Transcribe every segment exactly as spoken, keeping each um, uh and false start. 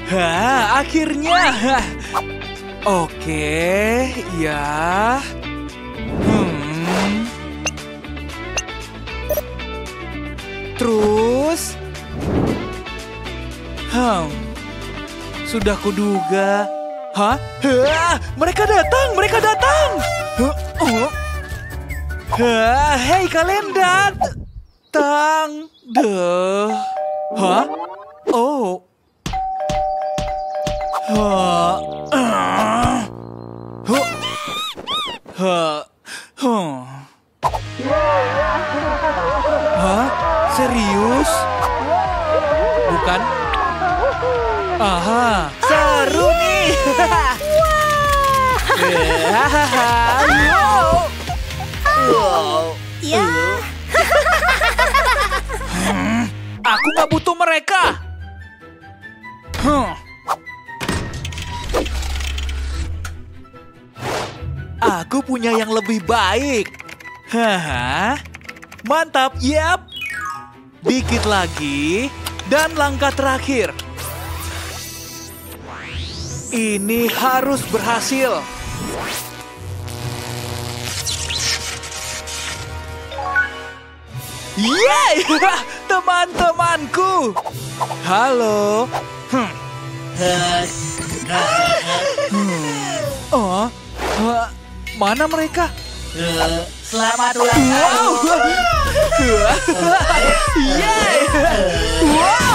Hah, akhirnya. Oke, ya. Hmm. Terus, hmm, sudah kuduga. Hah? Hah? Mereka datang, mereka datang. Huh? Oh. Hah? Hei kalian datang. Deh. Hah? Oh. Hah? Ah. Huh? Hah? Huh? Hah? Serius? Bukan? Aha, seru nih. Wow. Wow. Ya. Hmm, aku nggak butuh mereka. Hmm. Aku punya yang lebih baik. Haha. Mantap, yap. Dikit lagi dan langkah terakhir. Ini harus berhasil. Yeay, teman-temanku. Halo. Hmm. Hmm. Oh, uh, mana mereka? Selamat ulang tahun. Yeay. Wow.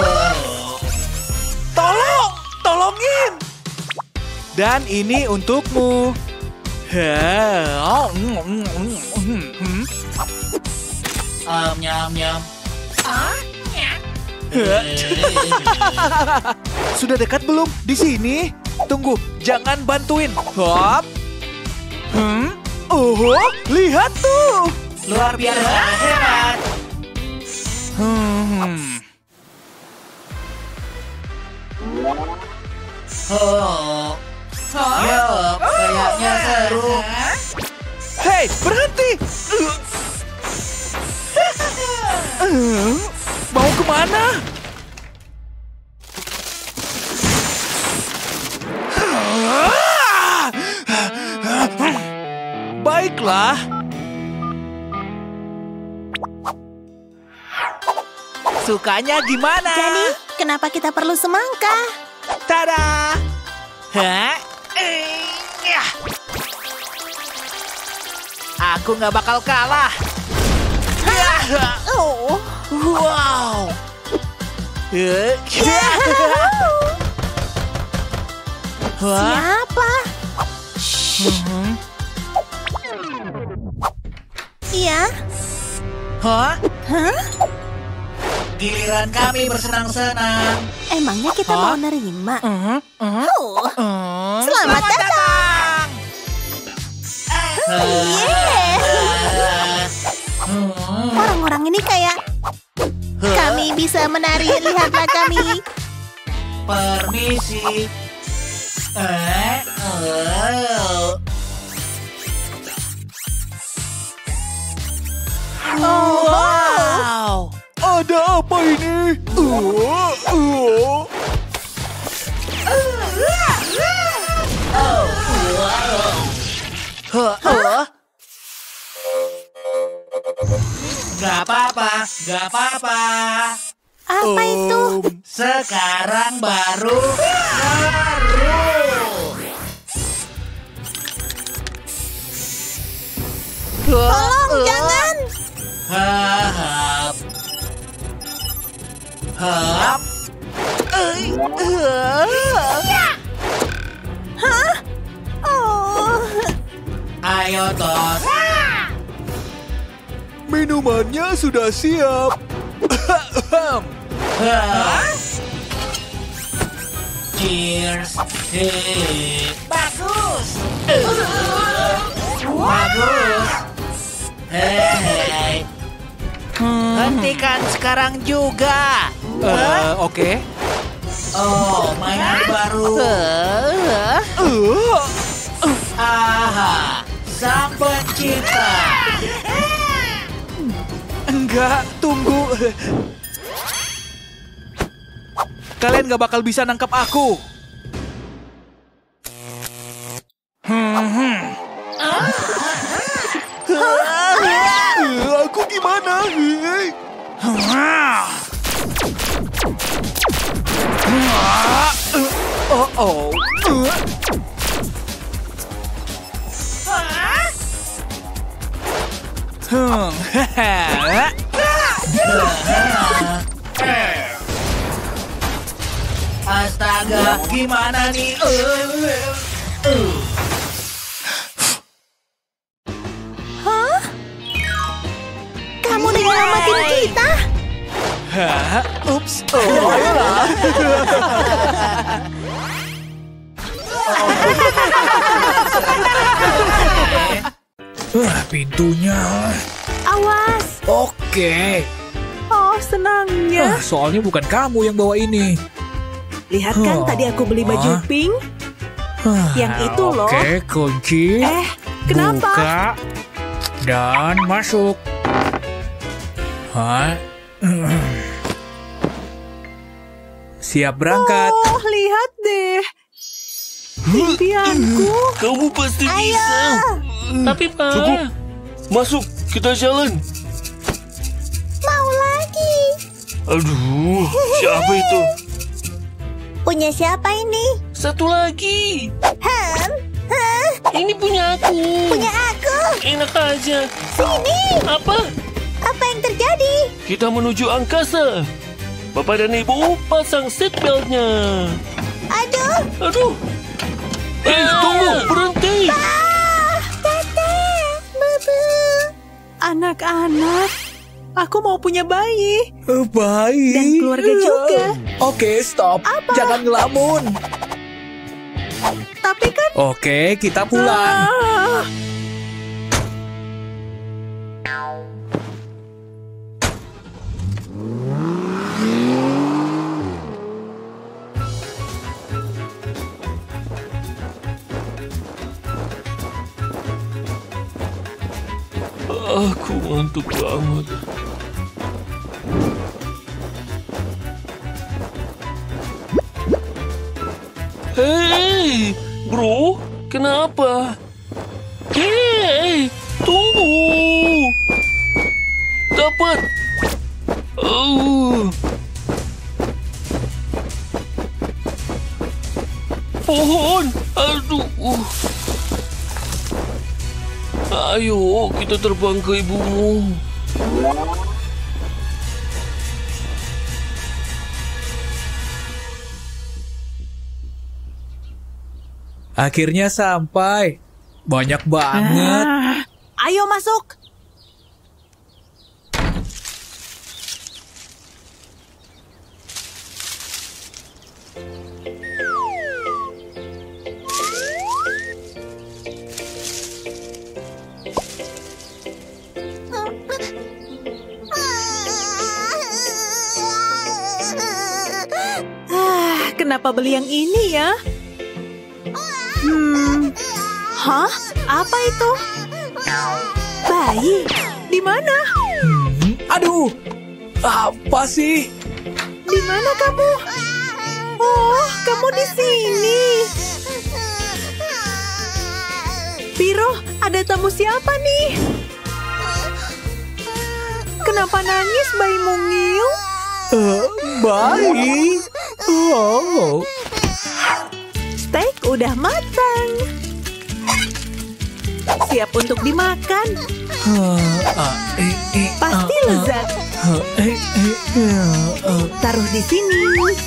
Tolong, tolongin. Dan ini untukmu. Om nyam nyam. Sudah dekat belum? Di sini. Tunggu, jangan bantuin. Hop. Hmm. Oh, lihat tuh. Luar biasa hebat. Hmm. Oh. Yup, kayaknya seru. Hei, berhenti. Uh, mau kemana? Baiklah. Sukanya gimana? Jadi, kenapa kita perlu semangka? Tada! Hah? Eh, ya. Aku nggak bakal kalah. Oh. Wow. Eh, ya. Hah? Siapa? Mhm. Iya. Hah? Hah? Giliran kami bersenang-senang. Emangnya kita Hah? mau nerima? Mhm, mhm, Oh. mhm. Selamat datang. Yeah. Orang-orang ini kayak kami bisa menari. Lihatlah kami. Permisi. Eh, oh. Oh, Wow. Ada apa ini? Uh, uh. Hah, hah? Gak apa-apa, gak apa-apa. apa itu? Um, Sekarang baru seru. Tolong, jangan. Hap. Hap. Hah? Oh. Ayo, Tos. Minumannya sudah siap. Hap. Cheers. Hei. Bagus. Bagus. Hei. Hentikan sekarang juga. Eh, Oke. Oh, mainan baru. Uh, Aha, sang pencipta. Enggak, tunggu. kalian gak bakal bisa nangkap aku. Hmm, hmm. Aku gimana? Oh oh. Hmm. Astaga, gimana nih? Uh, uh. Hah? Kamu nyelamatin kita? Hah? Ups. Oh, ayolah. Wah, pintunya. Awas. Oke. Oh, senangnya. Ah, soalnya bukan kamu yang bawa ini. Lihat kan Oh. tadi aku beli baju Ah. pink. Ah, Yang itu loh. Oke, kunci. Eh, kenapa? Buka. Dan masuk. Hah? Siap berangkat. Oh, lihat deh. Impianku. Kamu pasti bisa. Tapi Pak, Cukup. Masuk, kita jalan. Mau lagi. Aduh, siapa itu? Punya siapa ini? Satu lagi. Ham? Hah? Ini punya aku. Punya aku. Enak aja. Sini. Apa? Apa yang terjadi? Kita menuju angkasa. Bapak dan Ibu pasang seatbeltnya. Aduh. Aduh. Eh, tunggu, berhenti. Ah, Tete. Bubu. Anak-anak, aku mau punya bayi. Baik. Dan keluarga juga. Oke, stop. Apa? Jangan ngelamun. Tapi kan... Oke, kita pulang. Ah. Aku ngantuk banget. Hei, bro, kenapa? Hei, tunggu. Dapat. Oh. Pohon, aduh. Ayo, kita terbang ke ibumu. Akhirnya sampai. Banyak banget. Ah. Ayo masuk. Ah, kenapa beli yang ini ya? Hmm. Hah? Apa itu? Bayi? Di mana? Hmm, aduh. Apa sih? Di mana kamu? Oh, kamu di sini. Piro, ada tamu siapa nih? Kenapa nangis bayimu Ngiu? Uh, baik. Oh. Steak udah matang. Siap untuk dimakan. Uh, uh, eh, eh, Pasti uh, uh, lezat. uh, eh, eh, uh, uh. Taruh di sini.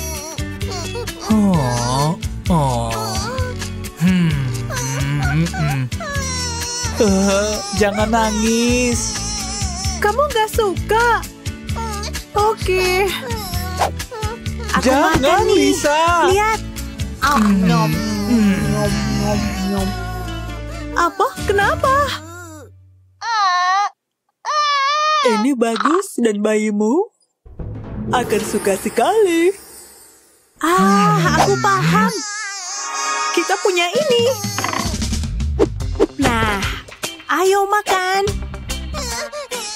Oh, oh. Hmm, hmm, hmm. Uh, jangan nangis. Kamu nggak suka? Oke. Aku Jangan, makan nih. Lisa. Lihat. Oh, nyom, nyom, nyom, nyom. Apa? Kenapa? Ini bagus dan bayimu akan suka sekali. Ah, aku paham. Kita punya ini. Nah, ayo makan.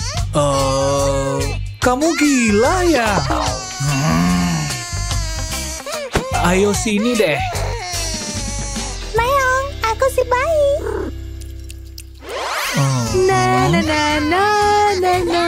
Oh, kamu gila ya? Hmm. ayo sini deh. Meong, aku si bayi. Oh. Na na na na na na.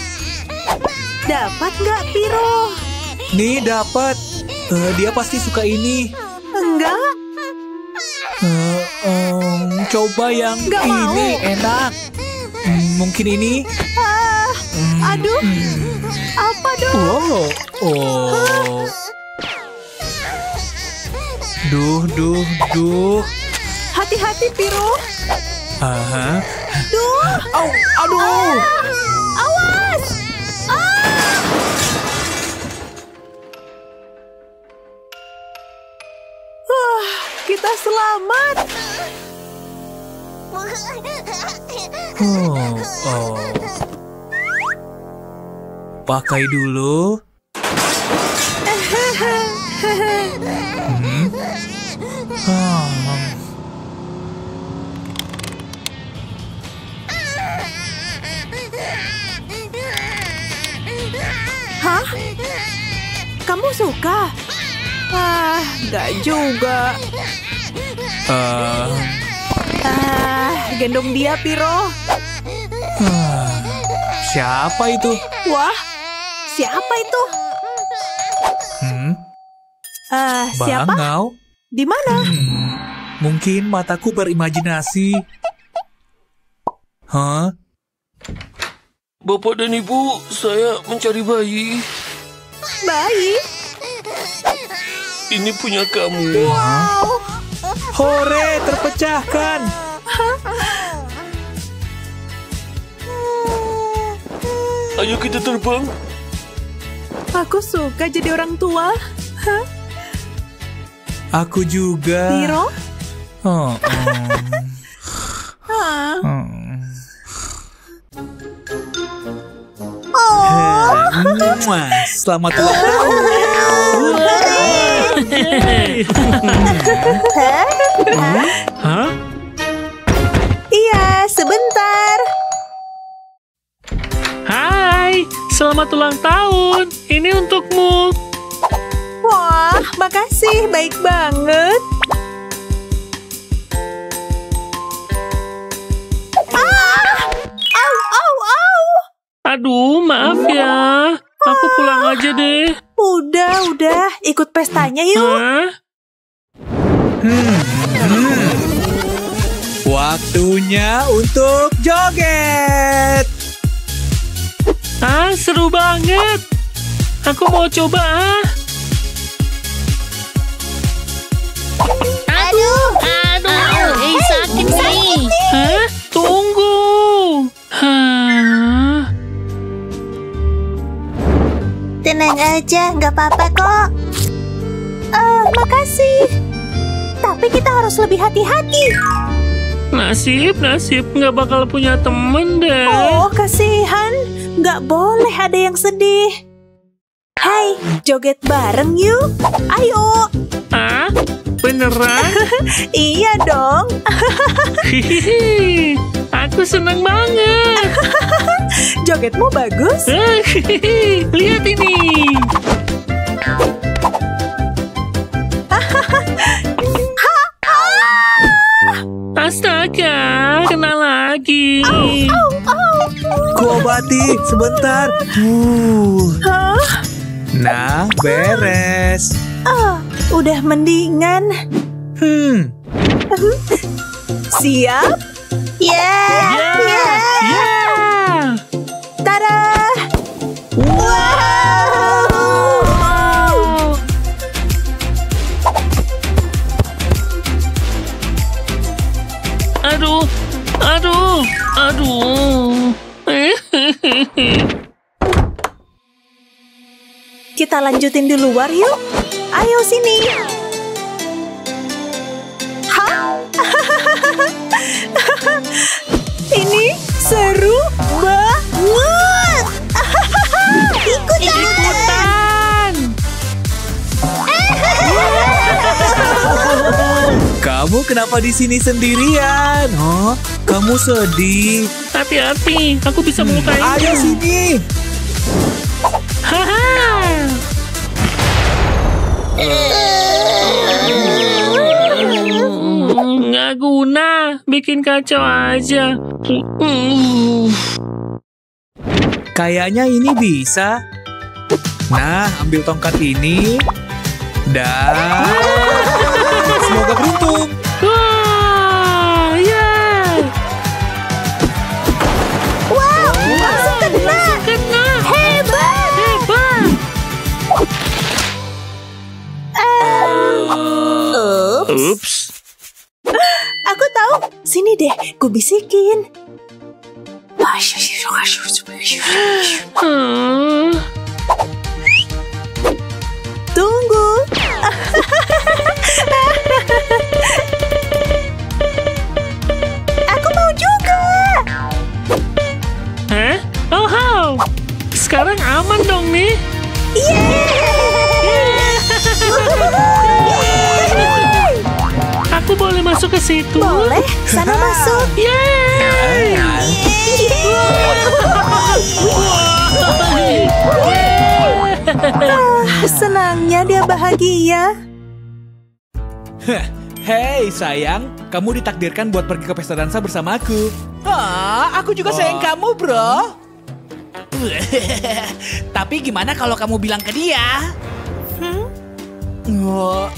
Dapat nggak, Piro? Nih dapat. Eh, dia pasti suka ini. Enggak. Eh, em, coba yang Nggak mau. ini enak. Hmm, mungkin ini. Ah, Hmm, aduh. hmm. Apa dong? Oh, oh. Duh, duh, duh. Hati-hati, Piro. Aha. Duh. Au, aduh. Awas. Wah, kita selamat. Oh, oh. Pakai dulu. Hmm. Ah. Hah? Kamu suka? Ah, nggak juga. Eh, Ah, gendong dia, Piro. ah. Siapa itu? Wah, siapa itu? Hmm, Ah, siapa? bangau. Di mana? Hmm, mungkin mataku berimajinasi. Hah? Bapak dan Ibu, saya mencari bayi. Bayi. Ini punya kamu. Wow. Hore, terpecahkan. Ayo kita terbang. Aku suka jadi orang tua. Hah? Aku juga. Piro? Oh, oh. Ah. Hmm. Oh. Mwah, selamat ulang tahun. Hah? Iya, sebentar. Hai, selamat ulang tahun. Ini untukmu. Wah, makasih. Baik banget. Ah! Au, au, au. Aduh, maaf ya. Aku pulang aja deh. Udah, udah. Ikut pestanya yuk. Hah? Waktunya untuk joget. Ah, seru banget. Aku mau coba ah. Aduh. Aduh, eh sakit sih. Hah? Tunggu. Hah? Tenang aja, nggak apa-apa kok. Eh, makasih. Tapi kita harus lebih hati-hati. Nasib, nasib nggak bakal punya temen deh. Oh, kasihan. Nggak boleh ada yang sedih. Hai, joget bareng yuk. Ayo. Ah, beneran? Iya dong. Hihihi, aku seneng banget. Jogetmu bagus. Hihihi, lihat ini. Astaga, kena lagi. Kuobati sebentar. Uh. Hah? Nah, beres. Ah, udah mendingan. Hmm. Siap? Ya. Ya, ya. Tada. Wow. Aduh, aduh, aduh. Kita lanjutin di luar yuk. Ayo sini. Hah? Ini seru banget. Ikutan. Ikutan. Kamu kenapa di sini sendirian? Oh, kamu sedih. Hati-hati, aku bisa melukai. Ayo sini. Haha. bikin kacau aja. Uh. Kayaknya ini bisa. Nah, ambil tongkat ini. Dan semoga beruntung. Wah, yeay. Wow, langsung kena. Kena. Hebat. Hebat. Ups. Ups. Aku tahu. Sini deh, ku bisikin. Hmm. Tunggu. Aku mau juga. Hah? Oh, how? Sekarang aman dong nih. Aku boleh masuk ke situ? Boleh, sana masuk. Yeay! Senangnya dia bahagia. Hei sayang, kamu ditakdirkan buat pergi ke pesta dansa bersamaku. Ah, aku juga sayang kamu, bro. Tapi gimana kalau kamu bilang ke dia? Hmm? Oh,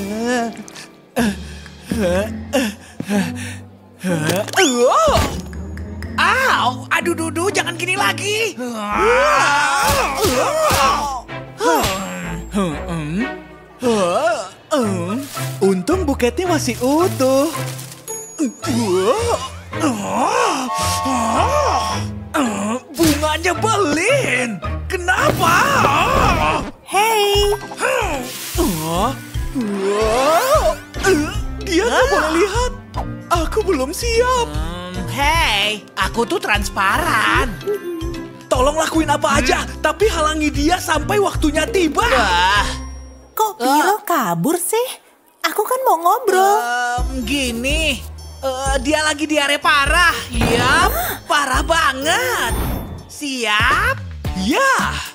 Au, aduh dudu, jangan gini lagi. Untung buketnya masih utuh. Bunganya belin. Kenapa? Hey, Dia nggak boleh lihat. Aku belum siap. Hei, aku tuh transparan. Tolong lakuin apa aja, tapi halangi dia sampai waktunya tiba. kok Piro kabur sih? Aku kan mau ngobrol. Um, gini, uh, dia lagi diare parah. Yap, parah banget. Siap? Ya.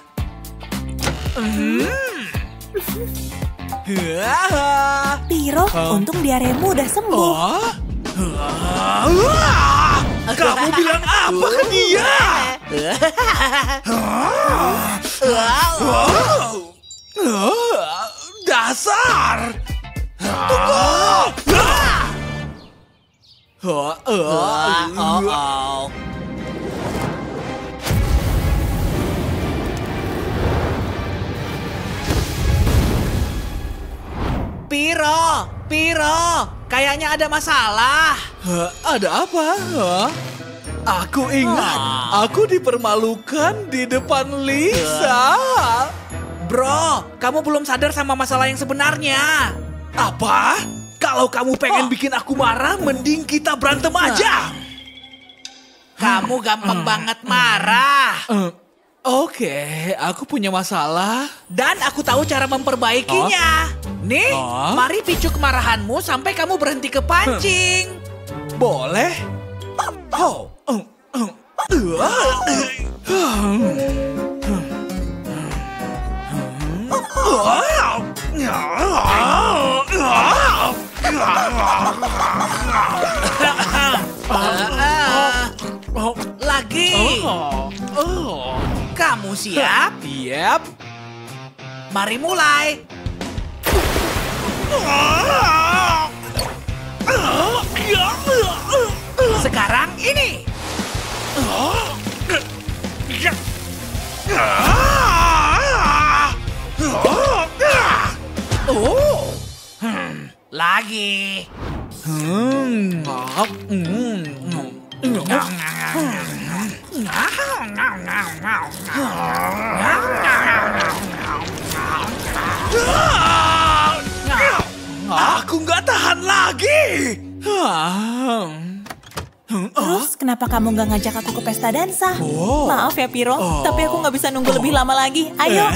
Hmm. Piro, untung diaremu udah sembuh. Oh? Ah, kamu bilang apa ke dia? Dasar! Tunggu! Piro, Piro, kayaknya ada masalah. Hah, ada apa? Hah? Aku ingat, aku dipermalukan di depan Lisa. Bro, kamu belum sadar sama masalah yang sebenarnya. Apa? Kalau kamu pengen bikin aku marah, mending kita berantem aja. Kamu gampang banget marah. Oke, aku punya masalah. Dan aku tahu cara memperbaikinya. Nih, mari picu kemarahanmu sampai kamu berhenti kepancing. Boleh. Oh. Lagi. Kamu siap? Siap. Mari mulai. Sekarang ini. Oh. Hmm, lagi. Hmm. Aku nggak tahan lagi. Terus kenapa kamu nggak ngajak aku ke pesta dansa? Oh. Maaf ya Piro, Oh. tapi aku nggak bisa nunggu lebih lama lagi. Ayo.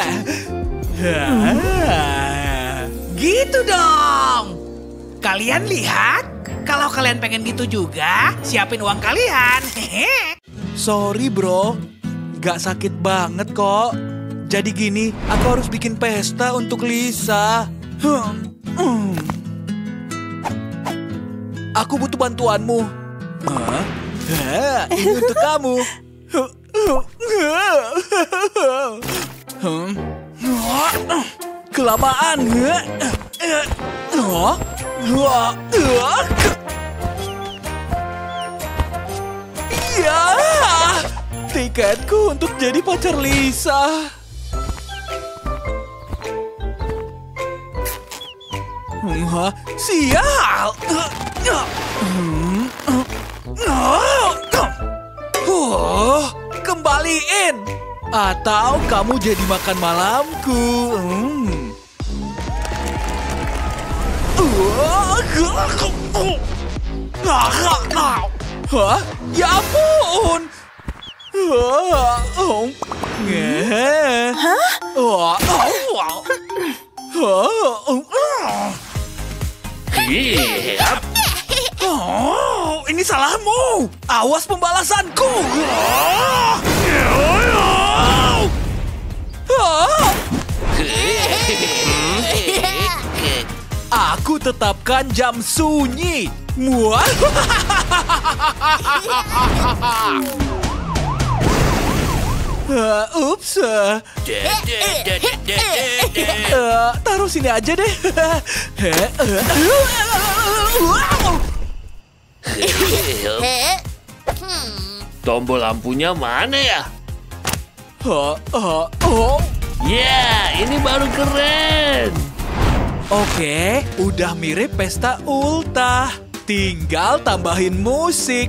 Gitu dong. Kalian lihat? Kalau kalian pengen gitu juga, siapin uang kalian. Sorry bro, gak sakit banget kok. Jadi gini, aku harus bikin pesta untuk Lisa. aku butuh bantuanmu. Hah? Hah, ini untuk kamu. Hmm. Kelamaan. Ya, tiketku untuk jadi pacar Lisa. Hah? Sial. Oh, kembaliin. Atau kamu jadi makan malamku. Hmm. Hah? Ya ampun. Hah? Yap. Oh, ini salahmu. Awas pembalasanku. Aku tetapkan jam sunyi. Muah. Uh, ups. Uh, uh, taruh sini aja deh. Tombol lampunya mana ya? Uh, uh, oh. Ya, ini baru keren. Oke, udah mirip pesta ultah. Tinggal tambahin musik.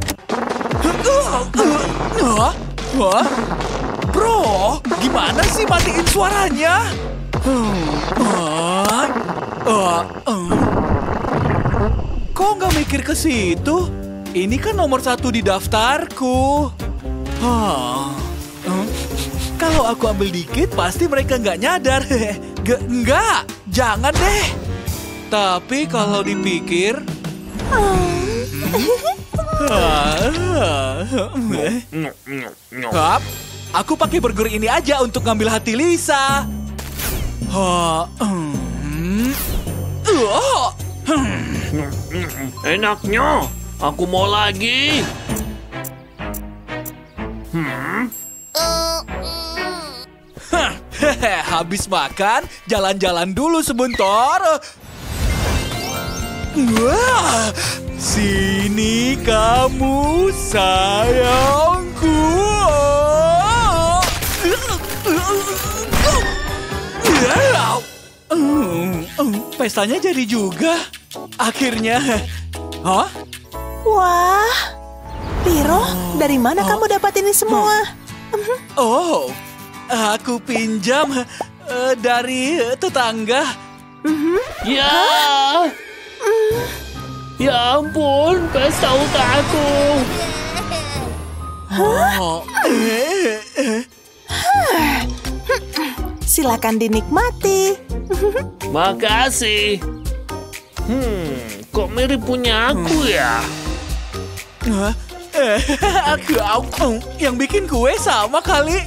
Hah? Hah? Bro, gimana sih matiin suaranya? Kok nggak mikir ke situ? Ini kan nomor satu di daftarku. Kalau aku ambil dikit, pasti mereka nggak nyadar. G- nggak, jangan deh. Tapi kalau dipikir... Hap, aku pakai burger ini aja untuk ngambil hati Lisa. Enaknya, aku mau lagi. Hmm. Habis makan, jalan-jalan dulu sebentar. Wah, sini kamu sayangku. Pestanya jadi juga. Akhirnya. Hah? Wah, Piro, dari mana kamu dapat ini semua? Oh, aku pinjam uh, dari tetangga. Ya. Ya ampun, pesta ultah aku. Oh. Silakan dinikmati. Makasih. Hmm, kok mirip punya aku ya? Hah? Eh, aku, aku yang bikin kue sama kali.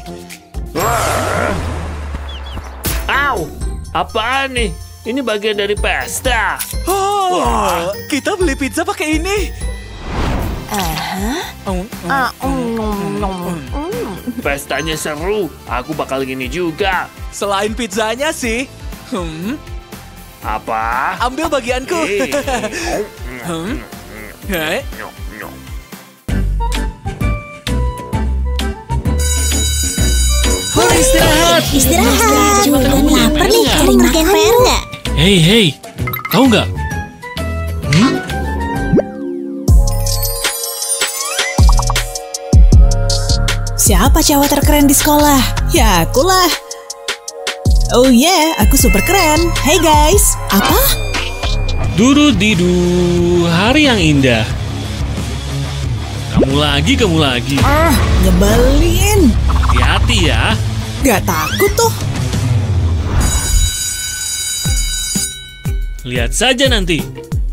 Au, apaan nih? Ini bagian dari pesta. Oh, Wah. kita beli pizza pakai ini. Aha. Oh, Ah, um, nom, nom. Mm. Pestanya seru. Aku bakal gini juga. Selain pizzanya sih. Hmm, Apa? ambil bagianku. Eh. Hmm? Hei. Istirahat. Istirahat. Juga lapar nih. Cari ngerjain P R nggak? Hei, hei. Tahu nggak? Hmm? Siapa cowok terkeren di sekolah? Ya akulah. Oh yeah, aku super keren. Hey guys, apa? Duru didu, hari yang indah. Kamu lagi, kamu lagi. Ah, nyebelin. Hati-hati ya. Gak takut tuh. Lihat saja nanti.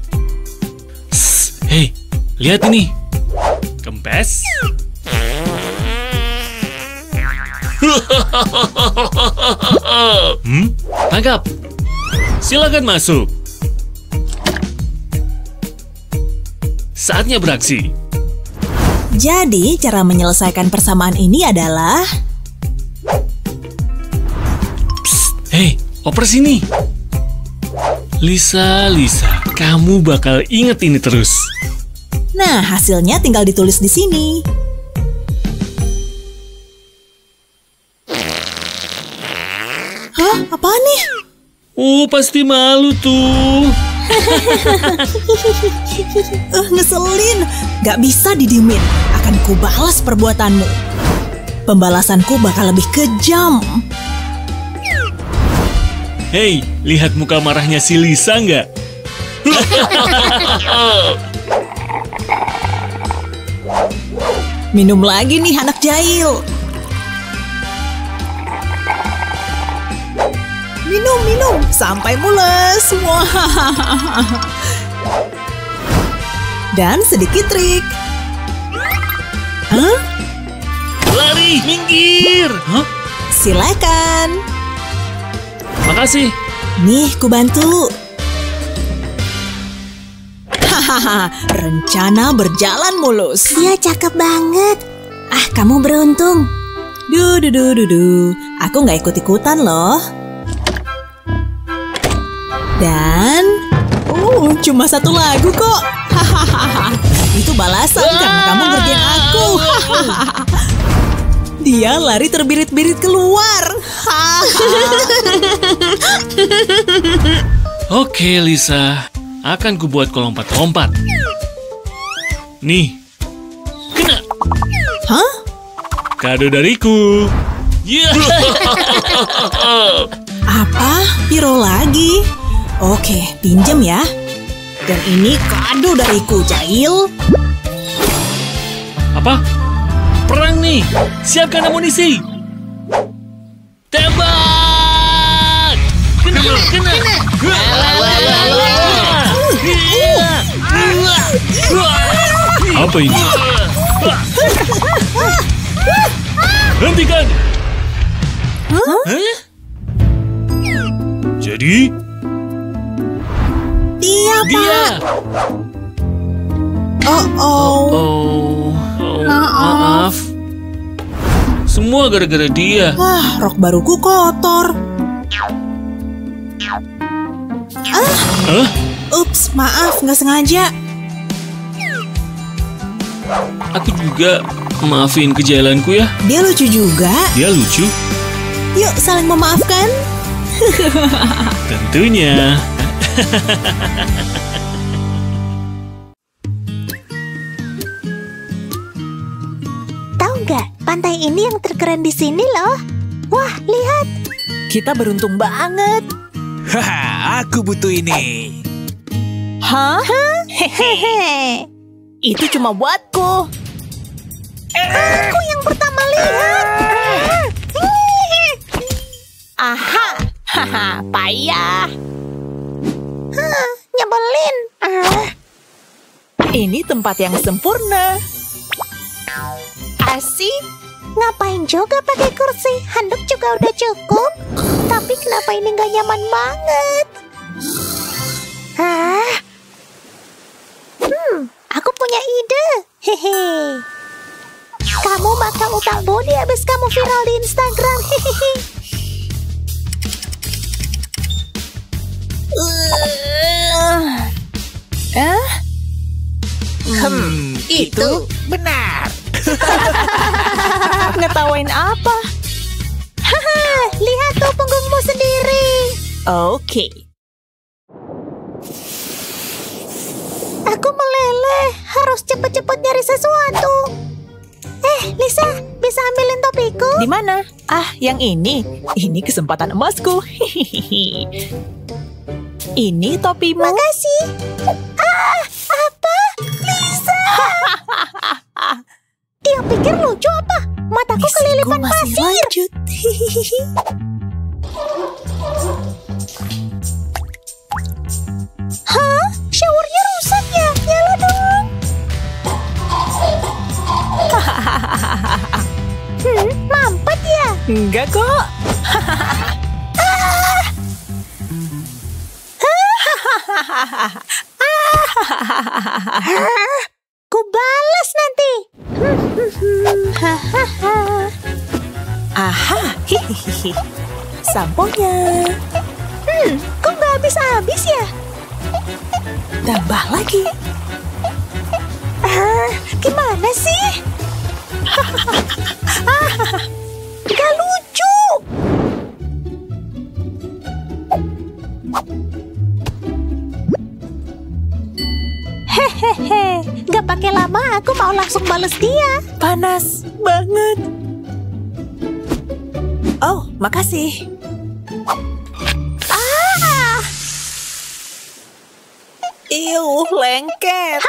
Sss, hei, lihat ini. Kempes. Hmm, tangkap. Silakan masuk. saatnya beraksi. Jadi, cara menyelesaikan persamaan ini adalah... Psst, hei, oper sini. Lisa, Lisa, kamu bakal inget ini terus. Nah, hasilnya tinggal ditulis di sini. Hah? Apaan nih? Oh, pasti malu tuh. Eh, ngeselin. Gak bisa didiemin. Akan kubalas perbuatanmu. Pembalasanku bakal lebih kejam. Hei, lihat muka marahnya si Lisa nggak? Minum lagi nih anak jahil. Minum, minum, sampai mules. Wah. Dan sedikit trik. Hah? Lari, minggir. Hah? Silakan. Makasih. Nih, ku bantu. Hahaha, rencana berjalan mulus. Dia cakep banget. Ah, kamu beruntung. Duh, duh, duh, duh, duh. Aku nggak ikut-ikutan loh. Dan, uh, cuma satu lagu kok. Hahaha, itu balasan karena kamu ngerjain aku. Hahaha. Dia lari terbirit-birit keluar. Oke, Lisa. Akan kubuat kau lompat-lompat. Nih. Kena. Hah? Kado dariku. Yeah. Apa? Piro lagi? Oke, pinjam ya. Dan ini kado dariku, jahil. Apa? Perang nih. Siapkan amunisi. Tembak! Kena, kena. Apa ini? Hentikan! Hah? Hah? Jadi, Dia, dia. Pak. Oh, oh. Oh, oh, maaf. Semua gara-gara dia. Wah, rok baruku kotor. Hah? Ups, maaf, nggak sengaja. Aku juga maafin kejahilanku ya. Dia lucu juga. Dia lucu. Yuk, saling memaafkan. Tentunya. Tahu nggak, pantai ini yang terkeren di sini loh. Wah, lihat. Kita beruntung banget. Haha, aku butuh ini. Hah? Hehehe. Itu cuma buatku. Aku yang pertama lihat. Aha. Haha, payah. Hah, nyebelin. Ah, Ini tempat yang sempurna. asik. Ngapain juga pakai kursi? Handuk juga udah cukup. Tapi kenapa ini nggak nyaman banget? Ah. Hmm, aku punya ide. Hehe. Kamu bakal utang bodi abis kamu viral di Instagram. Hehehe. Eh? Hmm, itu benar. Ngetawain apa? Haha, lihat tuh punggungmu sendiri. Oke. Aku meleleh, harus cepet-cepet nyari sesuatu. Eh, Lisa, bisa ambilin topiku? Di mana? Ah, yang ini. Ini kesempatan emasku. Ini topimu. Makasih. Ah, apa? Lisa! Dia pikir lucu apa? Mataku Misiku kelilipan masih pasir. lanjut. Hah? Showernya rusak ya? Nyala dong. Hmm, mampet ya? Enggak kok. balas nanti. Aha, hihihi. Samponya. Hmm, kok nggak habis-habis ya? Tambah lagi. Ah, gimana sih? Gak lucu. Hehehe, gak pakai lama aku mau langsung bales dia. Panas banget. Oh, makasih. Ah, Iuh, lengket.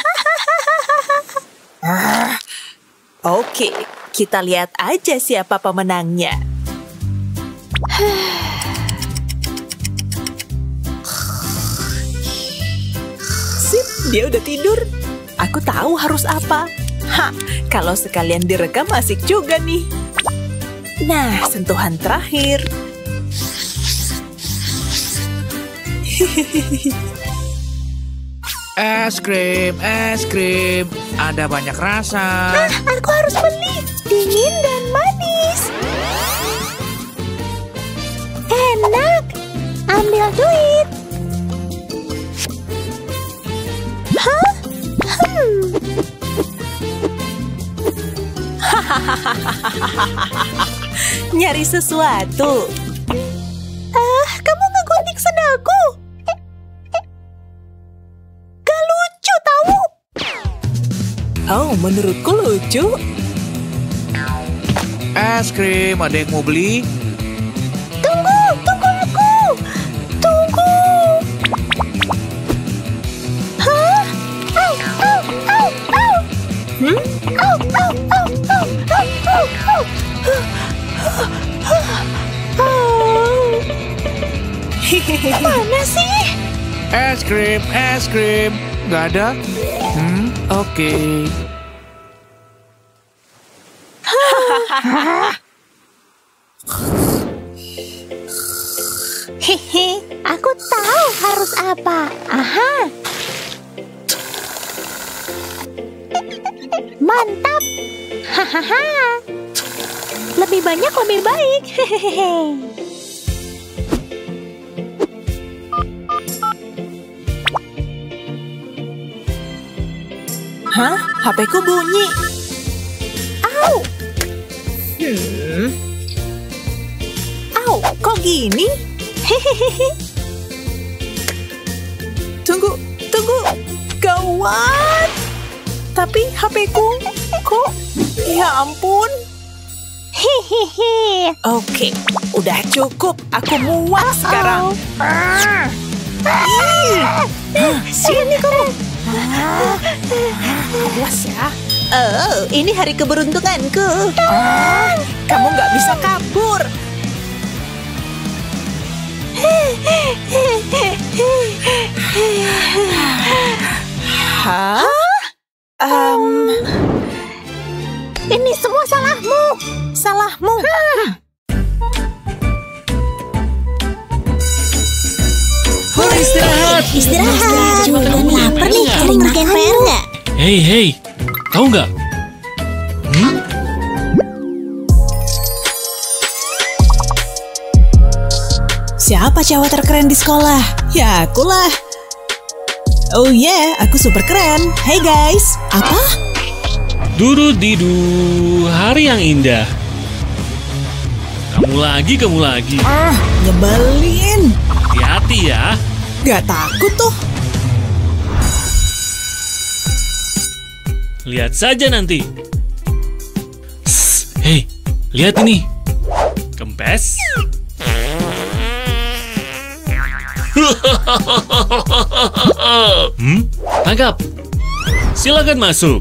Ah, Oke, kita lihat aja siapa pemenangnya. Sip, dia udah tidur. Aku tahu harus apa. Ha, kalau sekalian direkam asik juga nih. Nah, sentuhan terakhir. Es krim, es krim. Ada banyak rasa. ah, aku harus beli. Dingin dan manis. Enak. Ambil duit. Hah? Hmm. Nyari sesuatu. Ah, kamu ngegunting sendalku. Gak lucu tahu. Oh, menurutku lucu. Es krim, ada yang mau beli? Tunggu, tunggu aku. Tunggu. Hah? Au, au, au, au. Hmm? Au, au, au, au, au, au, au. Au. Mana sih? Es krim, es krim. Gak ada? Hmm, oke. Hehe, aku tahu harus apa. Aha. Mantap. Hahaha. Lebih banyak lebih baik. Hehehe. Hah? H P-ku bunyi. Au. Hmm. Au, kok gini? Hehehe. Tunggu, tunggu. Gawat. Tapi H P-ku kok... Ya ampun. Hehehe. Oke, udah cukup. Aku muak sekarang. Ah. Sini kamu. Awas ya. Oh, ini hari keberuntunganku. Kamu nggak bisa kabur. Hah? Um, Ini semua salahmu. salahmu. Boleh istirahat. Istirahat. Julian lapar nih. Cari ngerjain P R nggak? Hei, hei. Tahu nggak? Hmm? Siapa cowok terkeren di sekolah? Ya, akulah. Oh yeah, aku super keren. Hey guys, apa? Duru didu, hari yang indah. Kamu lagi, kamu lagi. Ah, nyebelin. Hati-hati ya. Gak takut tuh. Lihat saja nanti. Sss, hei, lihat ini. Kempes. Hmm? Tangkap. Silakan masuk.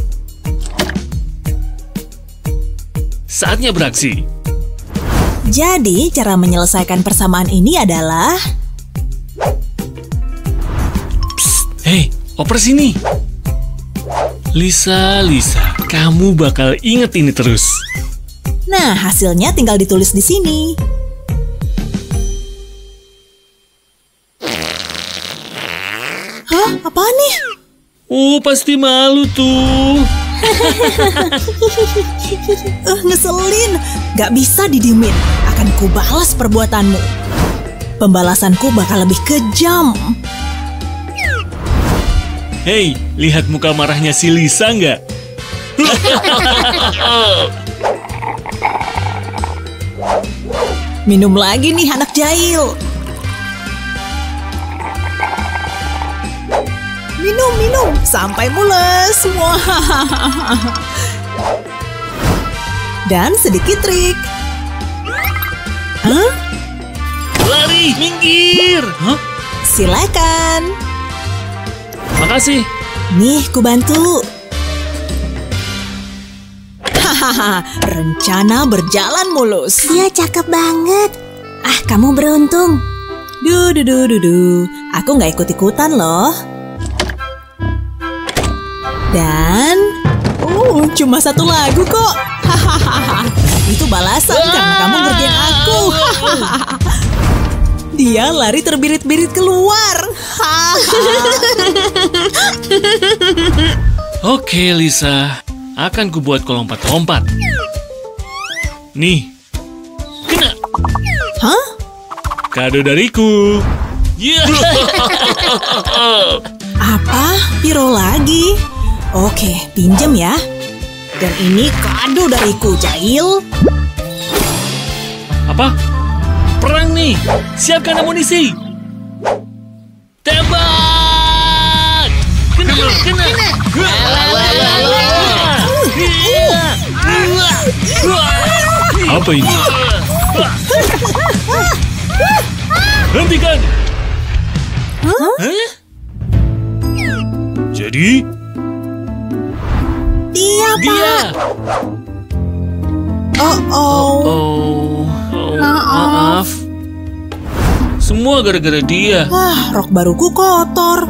Saatnya beraksi. Jadi, cara menyelesaikan persamaan ini adalah... Psst, hei, oper sini. Lisa, Lisa, kamu bakal inget ini terus. Nah, hasilnya tinggal ditulis di sini. Hah? Apaan nih? Oh, pasti malu tuh. Eh, ngeselin. Gak bisa didiemin. Akan kubalas perbuatanmu. Pembalasanku bakal lebih kejam. Hei, lihat muka marahnya si Lisa nggak? Minum lagi nih anak jahil. Minum, minum. Sampai mules. Dan sedikit trik. Hah? Lari, minggir. Hah? Silakan. Makasih. Nih, ku bantu. Hahaha, rencana berjalan mulus. Dia cakep banget. Ah, kamu beruntung. Duh, duh, duh, duh, duh. Aku nggak ikut-ikutan loh. Dan, uh, cuma satu lagu kok. Hahaha, itu balasan karena kamu ngerjain aku. Hahaha. Dia lari terbirit-birit keluar. Oke, Lisa. Akan kubuat kau lompat-lompat. Nih. Kena. Hah? Kado dariku. Yeah. Apa? Piro lagi? Oke, pinjem ya. Dan ini kado dariku, jahil. Apa? Perang nih. Siapkan amunisi. Tembak! Kena, kena. Apa ini? Hentikan! Hah? Hah? Jadi, Dia, dia. Pak. Oh, oh. Oh, oh, maaf. Semua gara-gara dia. Wah, rok baruku kotor.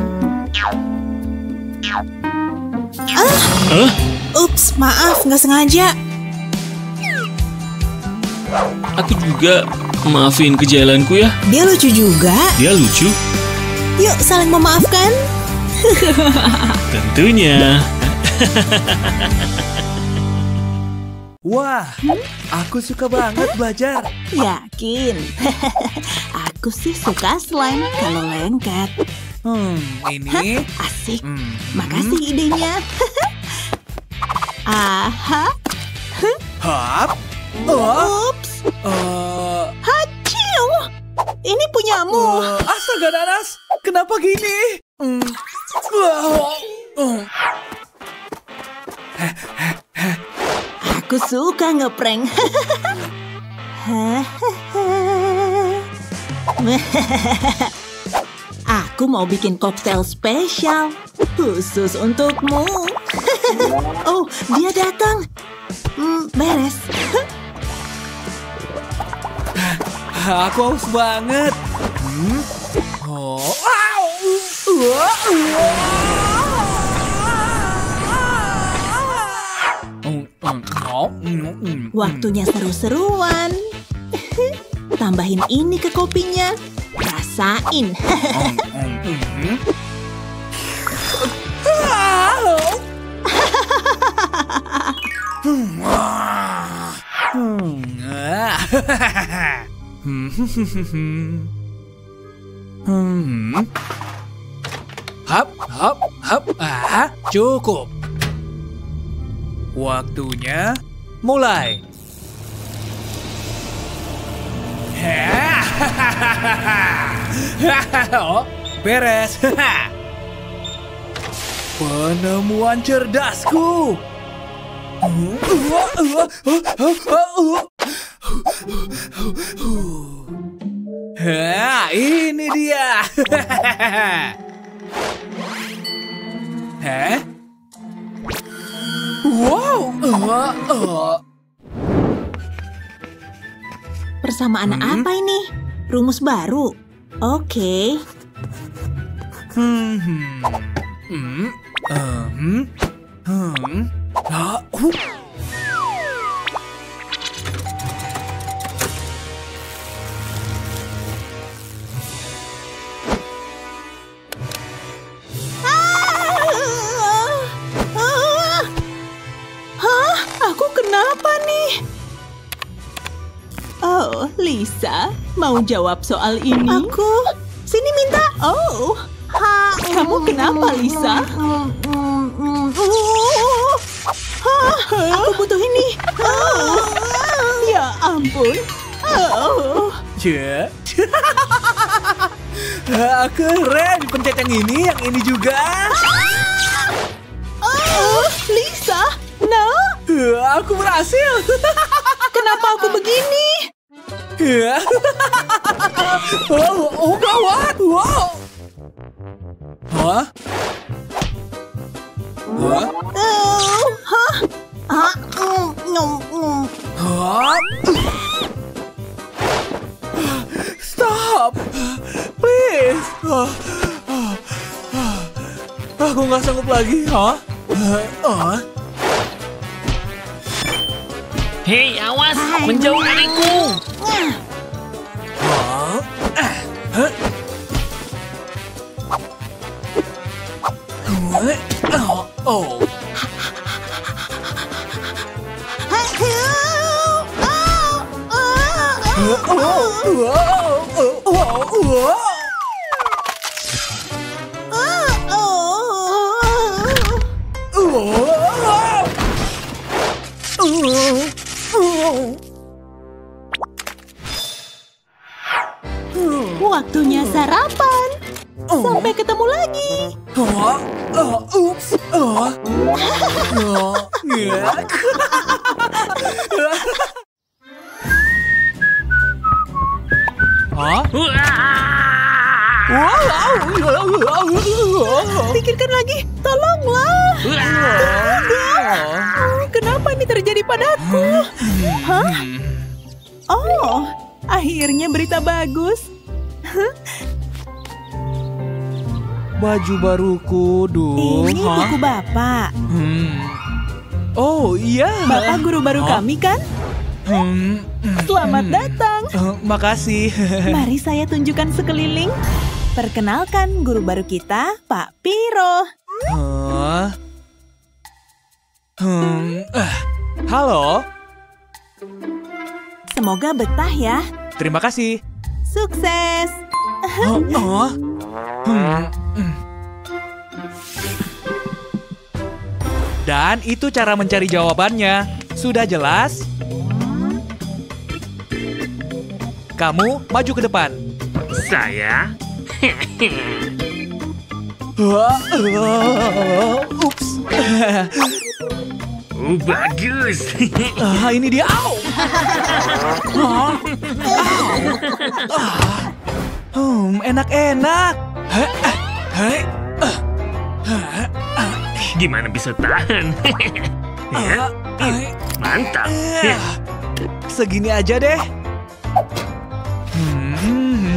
Ah, Hah? ups, maaf, nggak sengaja. Aku juga maafin kejahilanku ya. Dia lucu juga. Dia lucu. Yuk, saling memaafkan. Tentunya. Wah, aku suka banget belajar. Yakin. Aku sih suka slime kalau lengket. Hmm, ini. Asik. Hmm. Makasih idenya. Aha. Hap. Oh. Ups. Eh, Haciu. Ini punyamu. eh, astaga nanas, kenapa gini? Hmm. Wah, hmm. Aku suka ngeprank. Aku mau bikin koktail spesial khusus untukmu. Oh, dia datang. Hmm, beres. Aku haus banget. Hmm. Oh. Wow. Wah, wah. Waktunya seru-seruan. Tambahin ini ke kopinya. Rasain. Hmm. Hap, hap, hap. Ah, cukup. Waktunya mulai. Oh, beres. Penemuan cerdasku. Hah, ini dia. Hah? Wow. Uh, uh. Persamaan apa ini? Rumus baru. Oke. Hmm. Hmm. Hmm. Hmm. Hmm. Ah, uh. Oh, Lisa, mau jawab soal ini? Aku, sini minta. Oh, Ha, kamu kenapa, Lisa? Mm, mm, mm. Uh, Hah, aku butuh ini. Oh, ya ampun. Oh, Cie. Keren, pencet yang ini, yang ini juga. oh, Lisa, no. Aku berhasil. Kenapa aku begini? oh, oh gawat. Wow. Hah? Hah? Oh, hah? Ah, mm, mm, mm. Hah? Stop. Please. Aku nggak sanggup lagi. Hah? Hah? Hei, awas, menjauh dariku. Hah? Hah? Oh, oh. Waktunya sarapan. Sampai ketemu lagi. Oh, oh, ups. Oh. Oh, yeah. Hah? Pikirkan lagi, tolonglah. Oh, kenapa ini terjadi padaku? Hah? Oh, akhirnya berita bagus. Baju baruku, Duh. Ini Hah? buku Bapak. Hmm. Oh, iya. Bapak guru baru Hah? kami kan? Hmm. Selamat datang. Eh, makasih. Mari saya tunjukkan sekeliling. Perkenalkan guru baru kita, Pak Piro. Hah? Hmm. eh, Halo. Semoga betah ya. Terima kasih. Sukses. Oh, oh. Hmm. hmm. Dan itu cara mencari jawabannya. Sudah jelas? Kamu maju ke depan. Saya? Wah, uh, Ups. Oh, bagus. Ah, ini dia. Au. Ah. Ah. Hmm, enak-enak. Heh, eh, heh, eh, heh, eh, Gimana bisa tahan? Ya, ah, eh, mantap. eh. Segini aja deh. Hmm.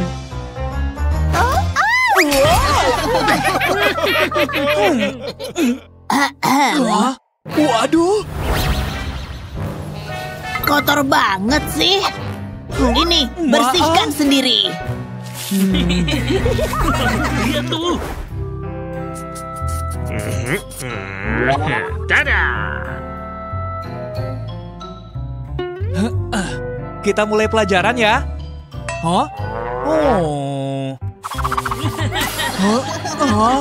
Wah, waduh. Kotor banget sih. Ini, bersihkan sendiri. Lihat tuh. Tada! Kita mulai pelajaran ya. Hah? Oh. Hah? Hah?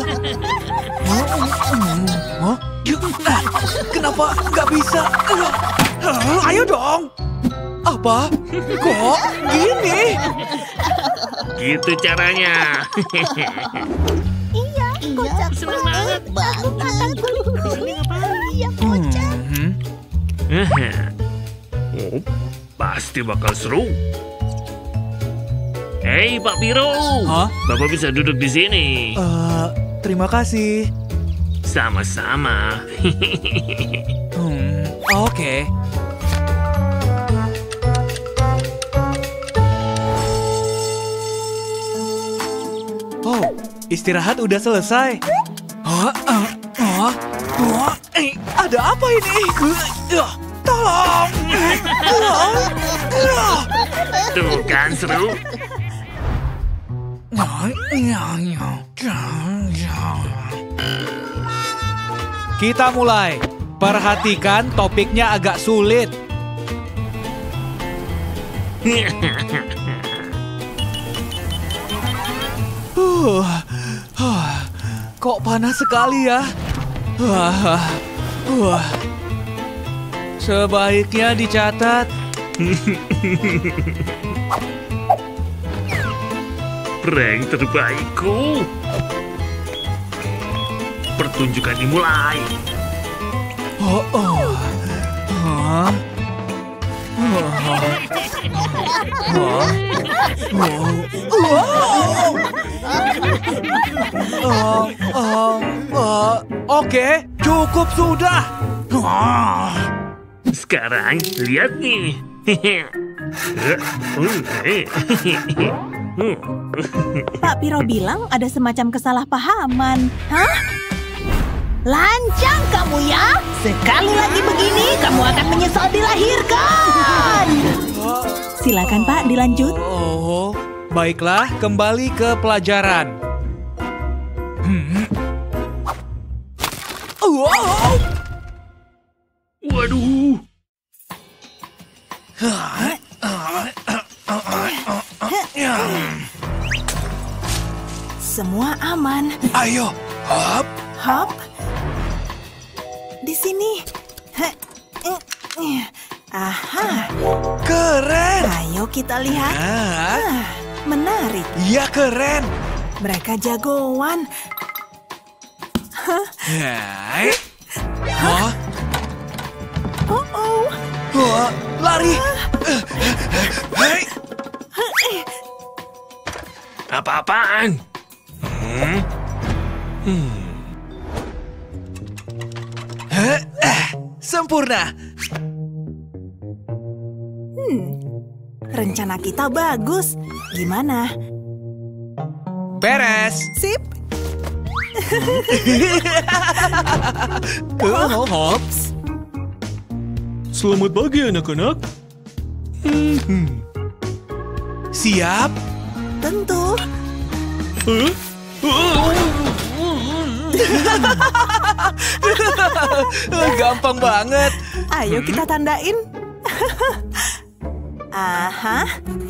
Hah? Hah? Kenapa nggak bisa? Hah? Ayo dong. Apa? Kok gini? Gitu caranya. Iya, kocak Seneng banget. banget. Iya, kocak. Hmm. Oh, pasti bakal seru. Hei, Pak Piro. Hah? Bapak bisa duduk di sini. Eh, terima kasih. Sama-sama. Hmm, oke. Oh, istirahat udah selesai. Hah? Ah, ah, ah, eh, ada apa ini? Uh, Tolong! Uh, uh. Tuh kan seru. Kita mulai. Perhatikan topiknya agak sulit. Uh, uh, kok panas sekali ya? Wah, wah. Sebaiknya dicatat. Prank terbaikku. Pertunjukan dimulai. Oh, oh. Hah? Oh. Oh. Oh. Oh. Oh. Oh. Oke, cukup sudah. Oh. Sekarang lihat nih. Pak Piro bilang ada semacam kesalahpahaman. Hah? Lancang kamu ya! Sekali lagi begini, kamu akan menyesal dilahirkan! Silakan Pak, dilanjut. Oh, baiklah, kembali ke pelajaran. Hmm. Wow. Waduh. Semua aman. Ayo, hop. Hop. Di sini. Aha. Keren. Ayo kita lihat. Ah, Ah, menarik. iya keren. Mereka jagoan. Hai. Hah? Oh, oh. Wah, lari. Hei. Apa-apaan? Hmm? Heh, eh, sempurna. Rencana kita bagus. Gimana? Beres. Sip. Oh, hops. Selamat pagi anak-anak. Hmm. Siap. Tentu. Huh? Gampang banget. Ayo kita tandain. Aha.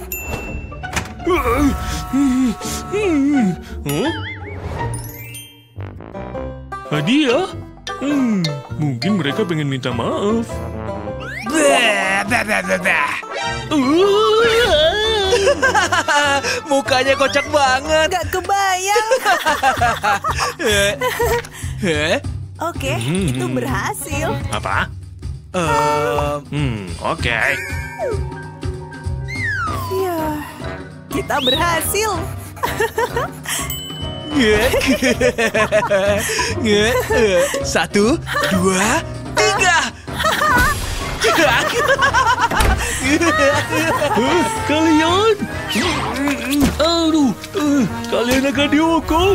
Huh? Hadiah? Hmm, mungkin mereka pengen minta maaf. Blah, blah, blah, blah, blah. Mukanya kocak banget. Gak kebayang. Heh? Oke, itu berhasil. Apa? Eh, Hmm, oke. Ya, kita berhasil. Satu, dua, tiga. Huh? Kalian? Aduh, uh, kalian akan dihukum.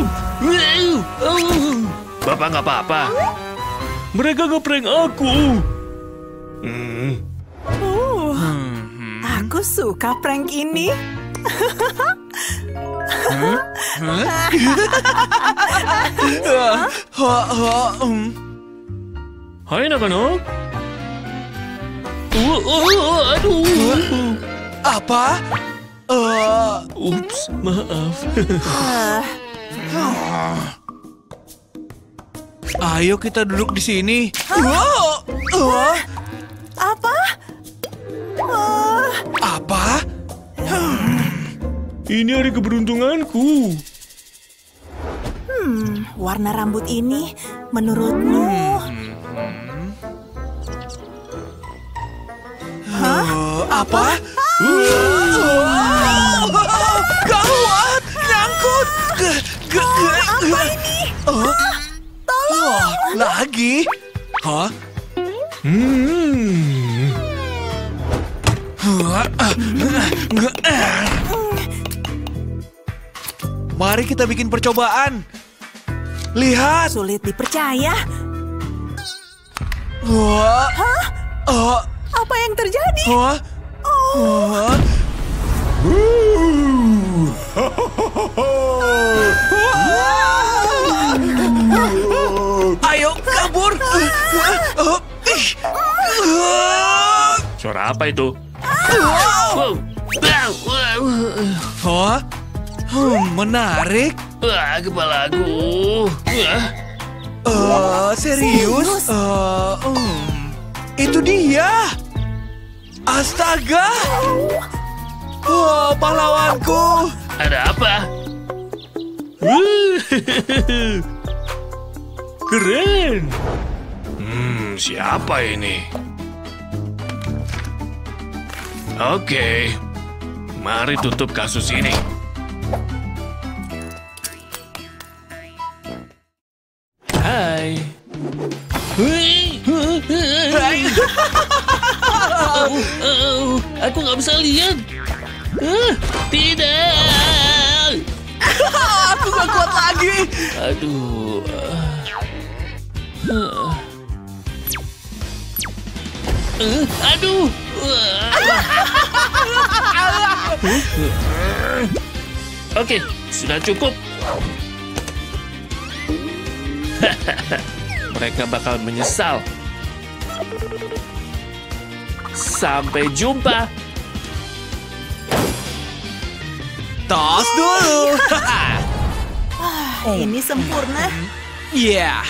Bapak nggak apa-apa. Mereka nge-prank aku. Hmm. Uh, aku suka prank ini. Hai anak-anak. Uh, uh, aduh. Apa? Eh, Ups, maaf. ayo kita duduk di sini. Wow. Oh, Apa? Oh, apa? Ini hari keberuntunganku. hmm, warna rambut ini menurutmu? Eh, apa? Gawat, nyangkut. Apa ini? Tolong. Lagi? Hah? Hmm. Mari kita bikin percobaan. Lihat. Sulit dipercaya. Wah. Oh. Apa yang terjadi? Wah. Wah. Ayo kabur. Suara apa itu? Wow. Wow. Hah? Hmm, menarik. Wah, kepalaku. Wah. Eh, serius? Eh, hmm, itu dia. Astaga. Wah, pahlawanku. Ada apa? Keren. Hmm, siapa ini? Oke, mari tutup kasus ini. Hai. Hai. Oh, oh, aku nggak bisa lihat. Uh, tidak. Aku gak kuat lagi. Aduh. Uh. Uh, aduh. Oke, sudah cukup. Mereka bakal menyesal. Sampai jumpa. Tos dulu. Ini sempurna. Iya.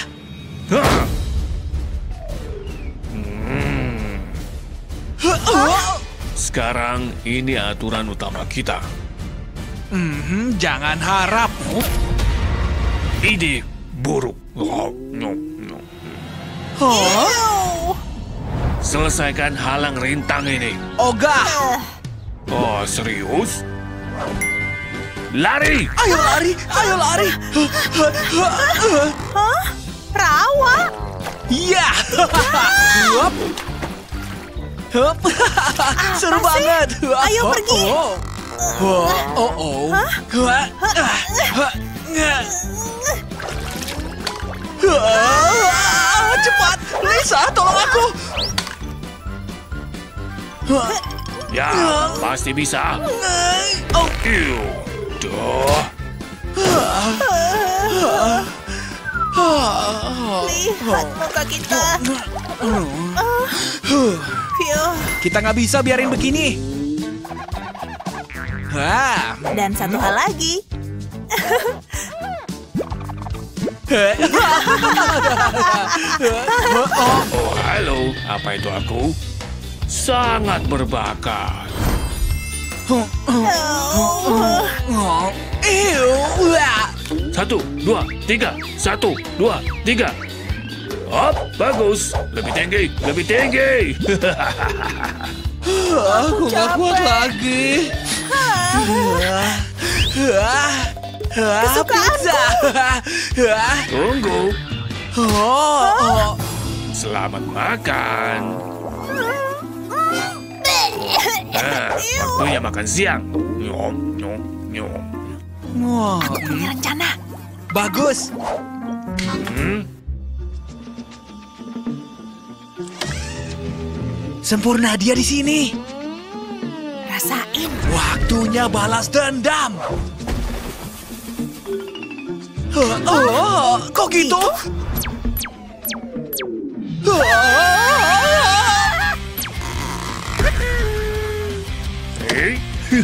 Sekarang ini aturan utama kita. Hmm, jangan harap. Ide buruk. Oh, no, no. Hah? Selesaikan halang rintang ini. Ogah. Oh, serius? Lari! Ayo lari, ayo lari. Hah? Rawa? Iya. Hup. Hup. Seru sih? banget. Ayo pergi. Oh, oh, oh. oh. Hah? Ah, cepat, Lisa, tolong aku. Ya, pasti bisa. Oh, Iu. Duh. Lihat muka kita. Ah, Phew. kita nggak bisa biarin begini. Hah. Dan satu hal lagi. Oh, halo. Apa itu aku? Sangat berbakat. Oh. Oh, ew. Wah. Satu, dua, tiga. Satu, dua, tiga. Hop, bagus. Lebih tinggi, lebih tinggi. Aku nggak kuat lagi. Kesukaanku. Tunggu. Oh, oh. Selamat makan. Nah, waktunya makan siang. Nyom, nyom, nyom. Wah, Aku punya rencana. bagus. Hmm? Sempurna dia di sini. Rasain. Waktunya balas dendam. Huh, oh, kok gitu? Hey.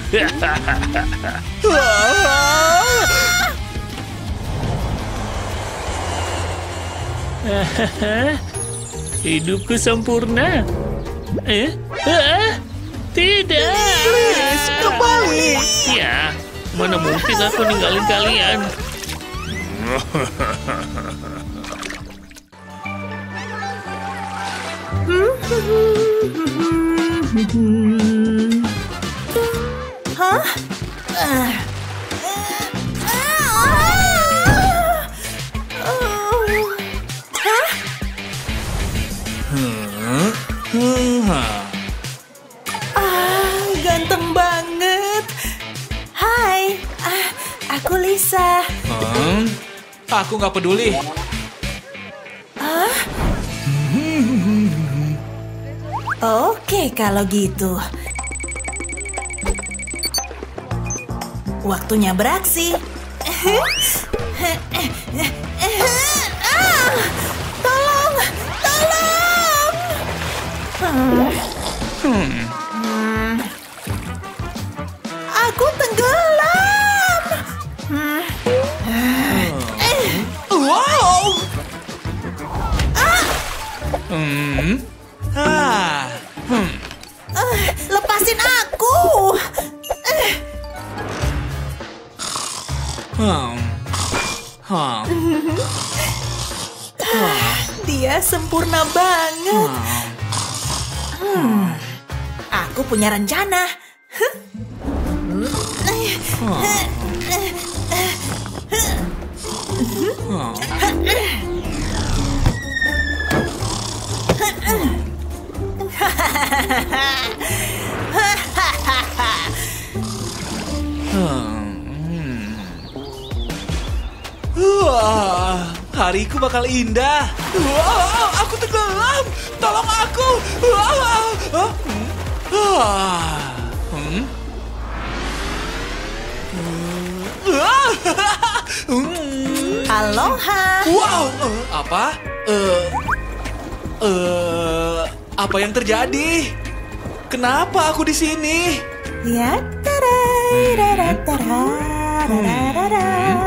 Hidupku sempurna. Eh? Ah, tidak. Please, kembali. Ya, mana mungkin aku ninggalin kalian. Hah? Ah. Hah? Ah, ganteng banget. Hai, ah, aku Lisa. Hmm, aku nggak peduli. Ah? Oke, kalau gitu. Waktunya beraksi. Ah, tolong, tolong. Hmm. Hmm. Hmm. Ah. Hmm. Eh, lepasin aku. Eh, Hmm. Hmm. dia sempurna banget. Hmm. Aku punya rencana. Wah, hariku bakal indah. Wah, aku tenggelam. Tolong aku. Wah, huh? Wah, hmm? Wah, hmm. Aloha. Wow, eh, apa? Eh, eh, apa yang terjadi? Kenapa aku di sini? Ya, tada, tada, tada, tada, tada.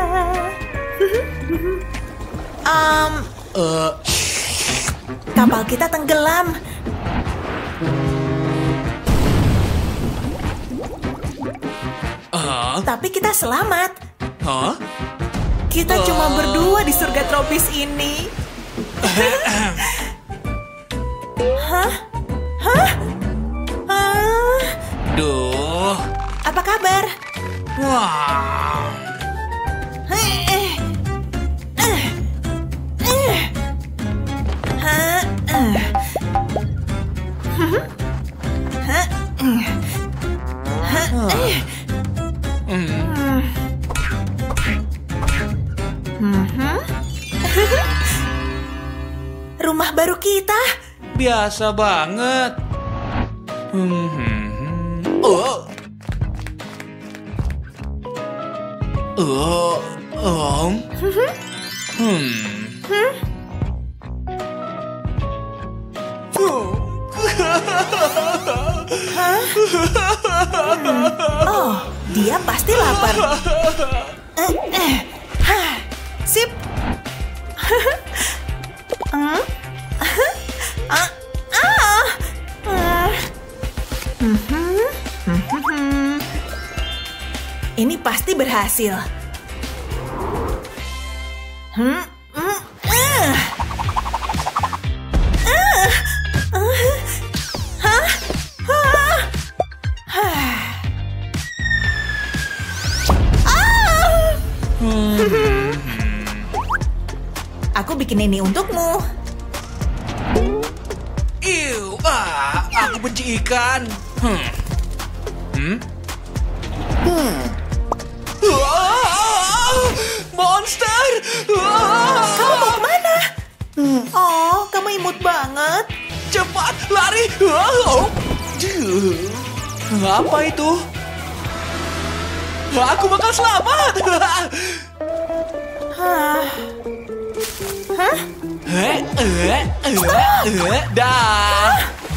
Um, Eh, kapal kita tenggelam. ah, Tapi kita selamat. hah? Kita cuma berdua di surga tropis ini. Hah? Hah? Ah, Duh. apa kabar? Wah. Eh, eh. Eh. Eh. Hah? Eh. Hah? Eh. Hah? Eh. Hmm. Mhm. Rumah baru kita. Biasa banget. Hmm, hmm, hmm. Oh. Oh. Oh. Hmm. Oh, dia pasti lapar. Eh, eh. Hah, sip. Hmm? Ah, ah. Ah. Mhm, mhm. Ini pasti berhasil. Hmm, hmm, ah. Ah. Ah. Hah? Ah. Ah. Aku bikin ini untukmu. Iu, ah, aku benci ikan. Hmm. Hmm? Wah, monster! Wah, Kamu mau kemana? Oh, kamu imut banget. cepat lari! Wah, oh. Apa itu? Aku bakal selamat! Hah? Hah? Eh, eh, eh, eh, dah.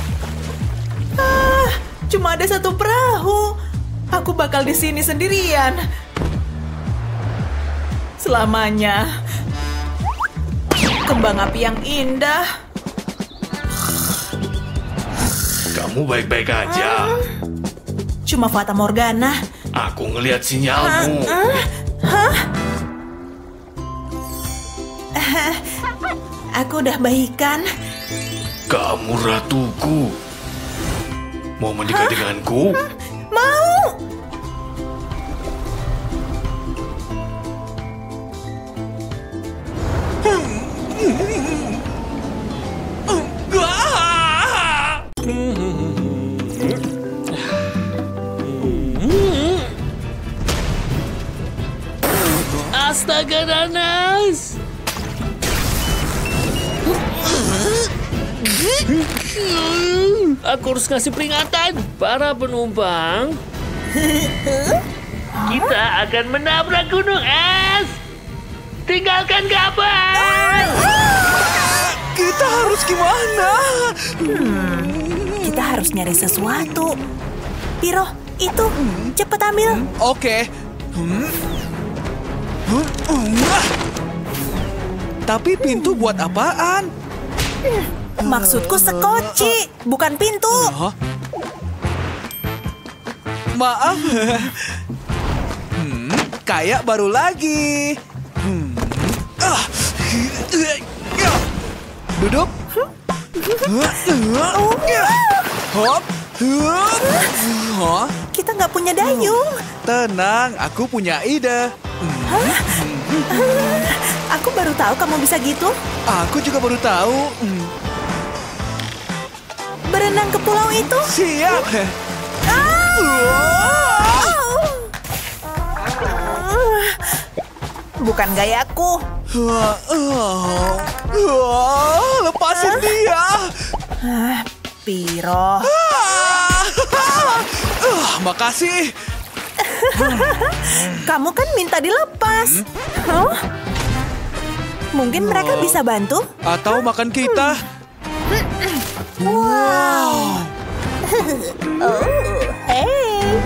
Ah, cuma ada satu perahu. Aku bakal di sini sendirian. Selamanya. Kembang api yang indah. Kamu baik-baik aja. Cuma Fata Morgana. Aku ngelihat sinyalmu. Hah? Aku udah baikan. Kamu ratuku. Mau menikah denganku? Mau. Wah. Astaga, nanas! Aku harus kasih peringatan para penumpang. Kita akan menabrak gunung es. Tinggalkan kapal. Kita harus gimana? Kita harus nyari sesuatu. Piro, itu. Cepet ambil. Oke. Hmm. Hmm, hmm, ah. Tapi pintu buat apaan? Maksudku sekoci, bukan pintu. Hah? Maaf. Hmm, kayak baru lagi. Hmm. Ah. Duduk. Hop. Hah? Kita nggak punya dayung. Tenang, aku punya ide. Aku baru tahu kamu bisa gitu. Aku juga baru tahu. Hmm. Berenang ke pulau itu. Siap. Bukan gayaku. Lepasin dia. Ah, Piro. Uh, makasih. Kamu kan minta dilepas. Huh? Mungkin mereka bisa bantu? Atau makan kita. Wow. Oh, hey.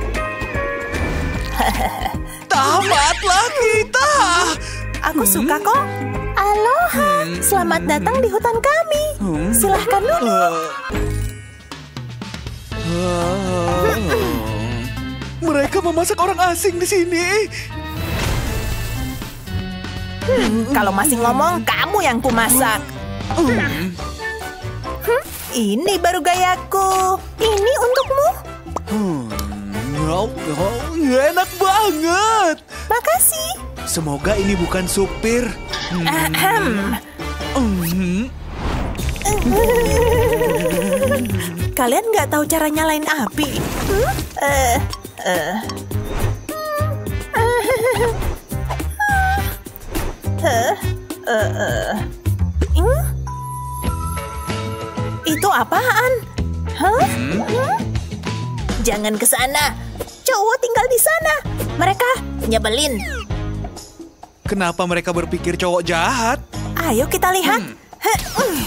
Tamatlah kita. Aku suka kok. Aloha, selamat datang di hutan kami. Silahkan duduk. Mereka memasak orang asing di sini. Hmm, kalau masih ngomong, kamu yang kumasak. Hmm, ini baru gayaku. Ini untukmu. Hmm, oh, oh, enak banget. Makasih. Semoga ini bukan supir. Ahem. Hmm. Kalian nggak tahu cara nyalain api? Hmm? Uh, uh. Uh, uh, uh. Hmm? Itu apaan? Hah? Hmm? Jangan ke sana. Cowok tinggal di sana. Mereka nyebelin. Kenapa mereka berpikir cowok jahat? Ayo kita lihat. Hmm.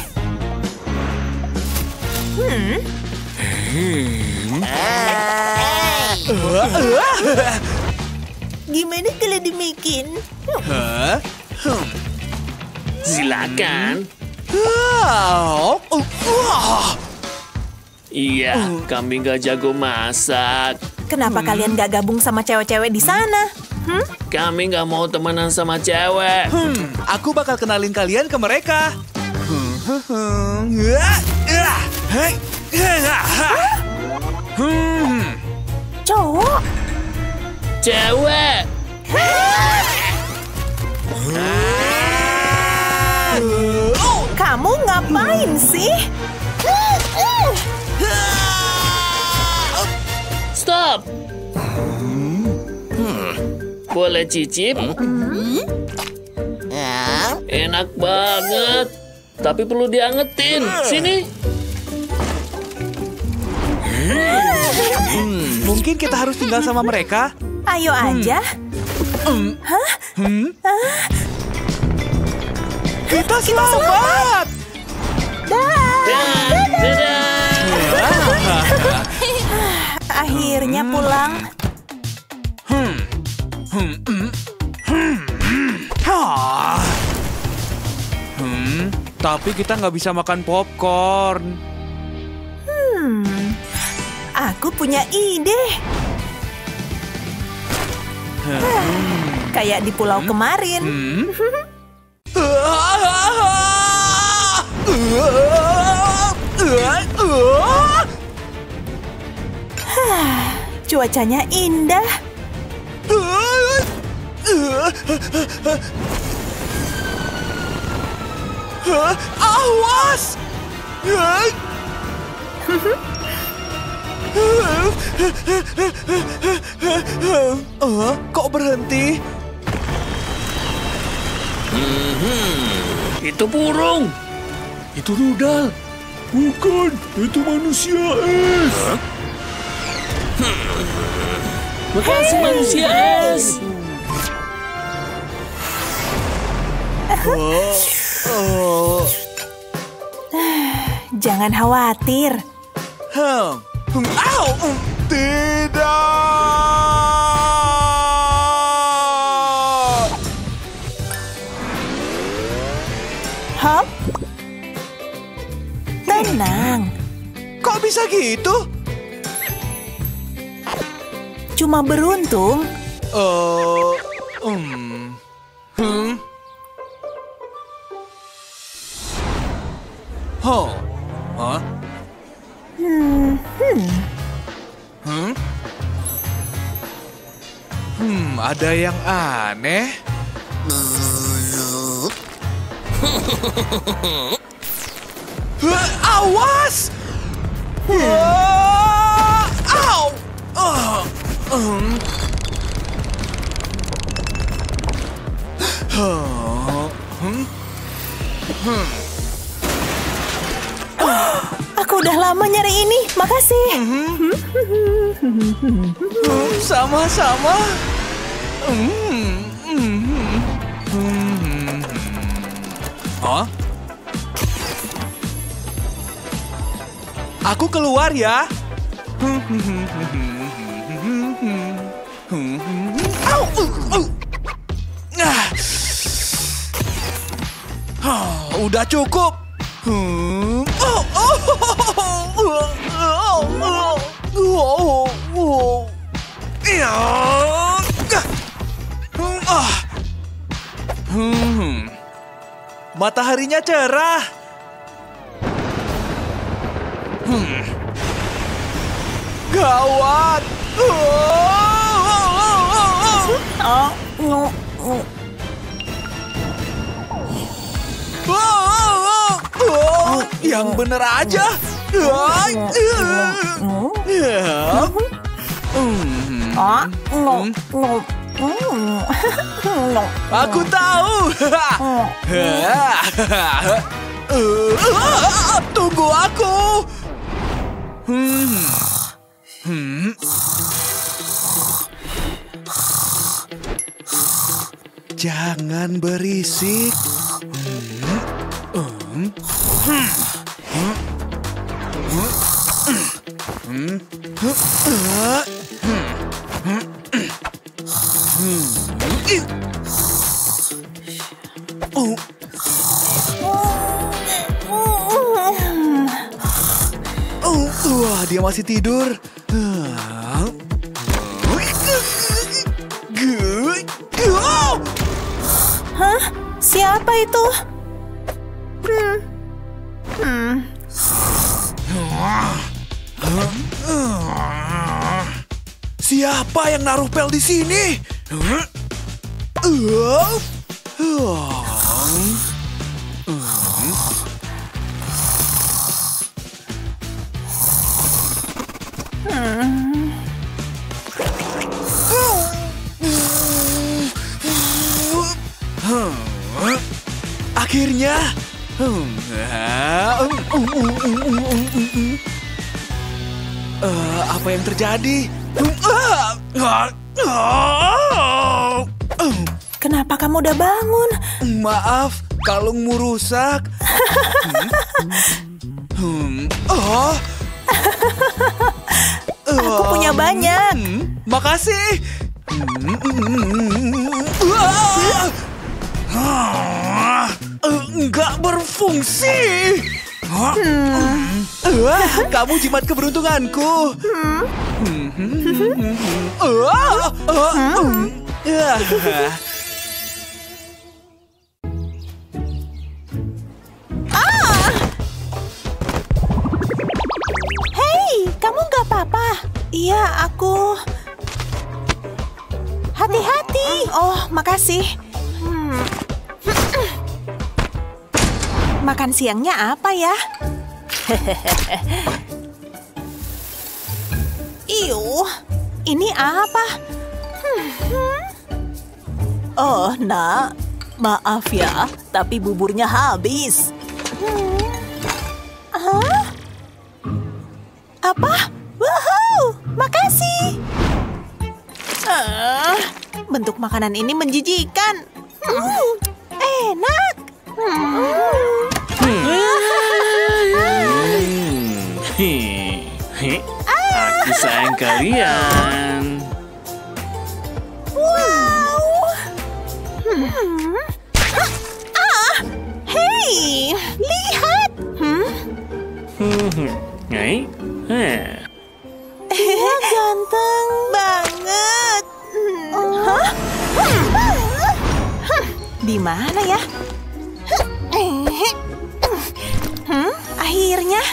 Hmm. Gimana kalau demikian? Hah? Hmm. Silakan. Ah, oh, wah. Iya, kami nggak jago masak. Kenapa kalian gak gabung sama cewek-cewek di sana? Hmm? Kami nggak mau temenan sama cewek. Hmm, aku bakal kenalin kalian ke mereka. Hmm, hmm, hmm. Ah, ah, hey, ah, ah. Hmm. Cowok? Cewek. Kamu ngapain sih? Stop. Boleh cicip? Enak banget. Tapi perlu diangetin. Sini. Hmm, mungkin kita harus tinggal sama mereka. Ayo aja. Hmm. Hah? Hmm. Ah, Kita selamat. dah. Dadah. Akhirnya pulang. Hmm. Hmm. Hmm. Hmm. Ah. Hmm. Tapi kita nggak bisa makan popcorn. Hmm. Aku punya ide. Kayak di pulau kemarin. Hmm. Cuacanya indah. Awas! Uh, kok berhenti? Itu burung. Itu rudal. Bukan, itu manusia es. Makasih manusia es. Oh, oh. Jangan khawatir. Hmm. Hmm. Au! Hmm. Tidak! Hop. Tenang, Kok bisa gitu? cuma beruntung. Eh, hmm, hmm, oh, hah? Hmm, hmm. Hmm? Hmm, ada yang aneh. Huh, awas! Wah, au! Ah, um. Huh, hmm? Hmm. Aku udah lama nyari ini, makasih. Hmm, sama-sama. Hmm, hmm, hmm. Hah? Aku keluar ya. Au, uh, uh. Ah. Oh, udah cukup. Hmm. Oh, oh, oh, oh, oh, oh. Ya. Ah. Hmm. Mataharinya cerah. Hmm. Gawat. Oh, oh, oh. Oh, yang bener aja. Oh, no, no. No. Aku tahu. Tunggu aku. Hmm. Hmm. Jangan berisik. Hmm. Hmm. Hmm. Hmm. Hmm. Oh. Oh, wah, dia masih tidur. Hah? Siapa itu? Hmm. Hmm. Siapa yang naruh pel di sini? Akhirnya. Uh, apa yang terjadi? Kenapa kamu udah bangun? Maaf, kalungmu rusak. Hmm. Oh. Aku punya banyak. Hmm, makasih. Enggak berfungsi. Hmm. Uh, kamu jimat keberuntunganku. Hmm. Uh, uh, uh. Hei, kamu nggak apa-apa? Iya, aku. Hati-hati. Oh, makasih. Hmm. Makan siangnya apa ya? Iuh, ini apa? Hmm. Oh, nak. Maaf ya, tapi buburnya habis. Hmm. Hah? Apa? Woohoo! Makasih. Uh, bentuk makanan ini menjijikan. Hmm. Enak. Hmm. Aku sayang kalian. Wow. Hmm. Ah, hei, lihat. Hmm? Hei? Hah. Dia ganteng banget. Hah? Di mana ya? Hmm, akhirnya.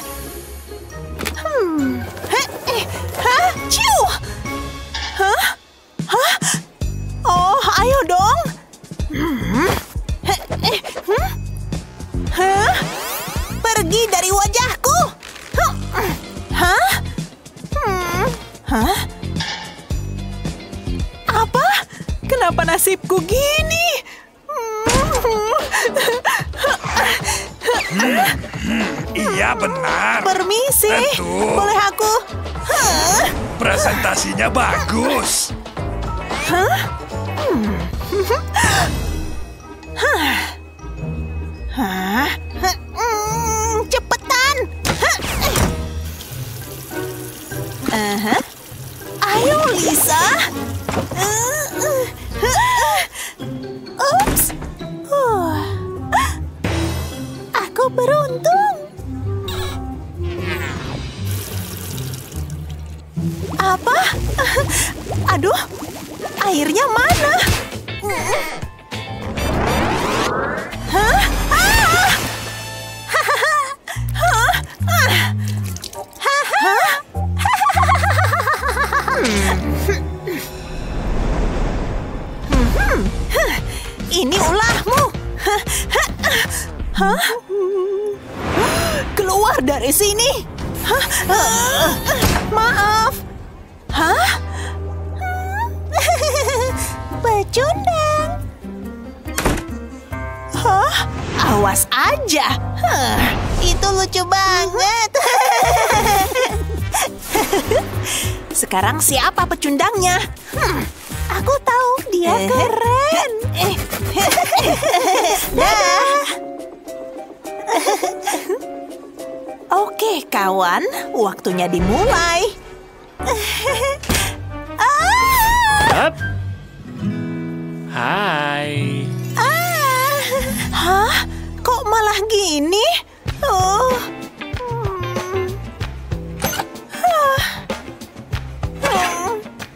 Hmm. Hah? Ciu. Hah? Hah? Oh, ayo dong. Hmm. Hah? Pergi dari wajahku. Hah? Hmm. Hah? Apa? Kenapa nasibku gini? Iya benar. Permisi, Tentu. boleh aku? Hah? Presentasinya bagus. Hah? Hmm. Hah? Hah? Hmm, cepetan. Aha. Ayo, Lisa. Ups. Huh. Aku beruntung. Apa? Aduh, airnya mana? Hah? Ah! Hah? Hah? Ini ulahmu. Hah? Keluar dari sini. Hah? Maaf. Hah? Pecundang. Hah? Awas aja. Hah, itu lucu banget. Sekarang siapa pecundangnya? Hmm, aku tahu dia keren. Dah. Oke, kawan, waktunya dimulai. Up. Hai. Ah, hah? Kok malah gini? Oh. Hmm. Hah. Hmm.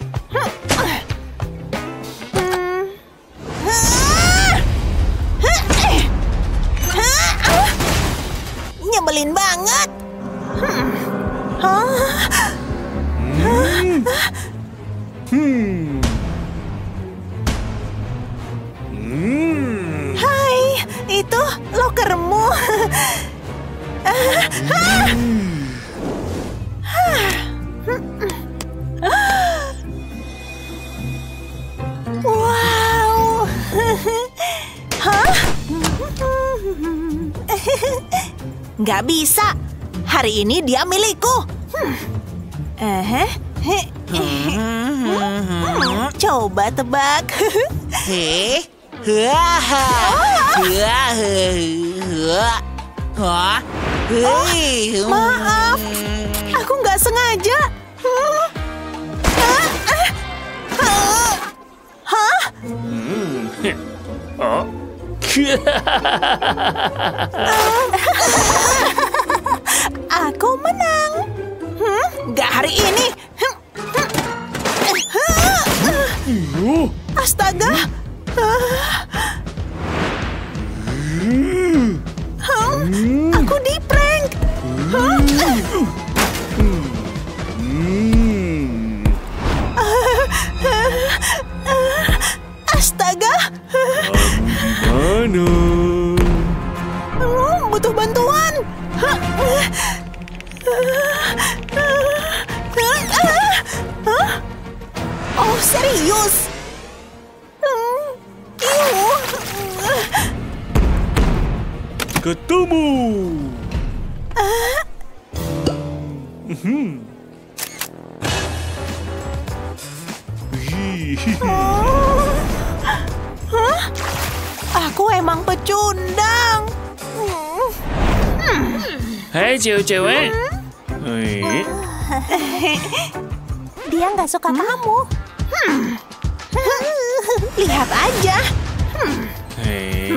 Hmm. Ah. Ah. Nyebelin banget. Hmm. Hah? Hmm. Hmm. Hmm. Hai, itu lokermu. Wow. Hah? Nggak bisa. Hari ini dia milikku. Eh, coba tebak. Heh, haha, hah, hei, Maaf, aku nggak sengaja. Hah? Hmm. Oh. Aku menang. Hmm, nggak hari ini. Astaga. Hmm, aku di prank. Astaga. Mana? Hmm, butuh bantuan. Oh, serius? Hmm, iuh. Ketemu. Hmm. Hah? Aku emang pecundang. Hai cewek-cewek. Hei. Dia nggak suka kamu. Hmm. Lihat aja.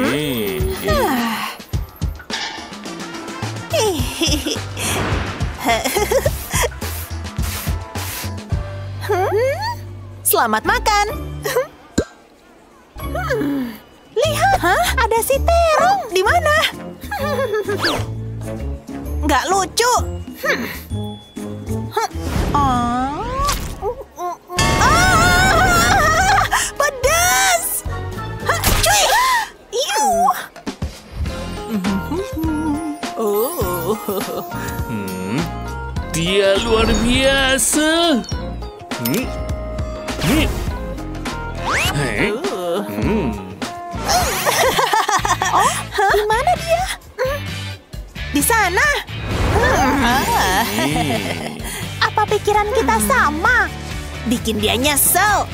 Hei. Hah? Selamat makan. Hmm, lihat, Hah? Ada si terong. Di mana? Nggak lucu. Hmm. Oh. Ah, pedas. Hah, cuy. Iu. Oh. Hmm, dia luar biasa. Hmm. Hmm. Hei. Hmm. Oh, di mana dia? Di sana. Hmm. Apa pikiran kita sama? Bikin dia nyesel.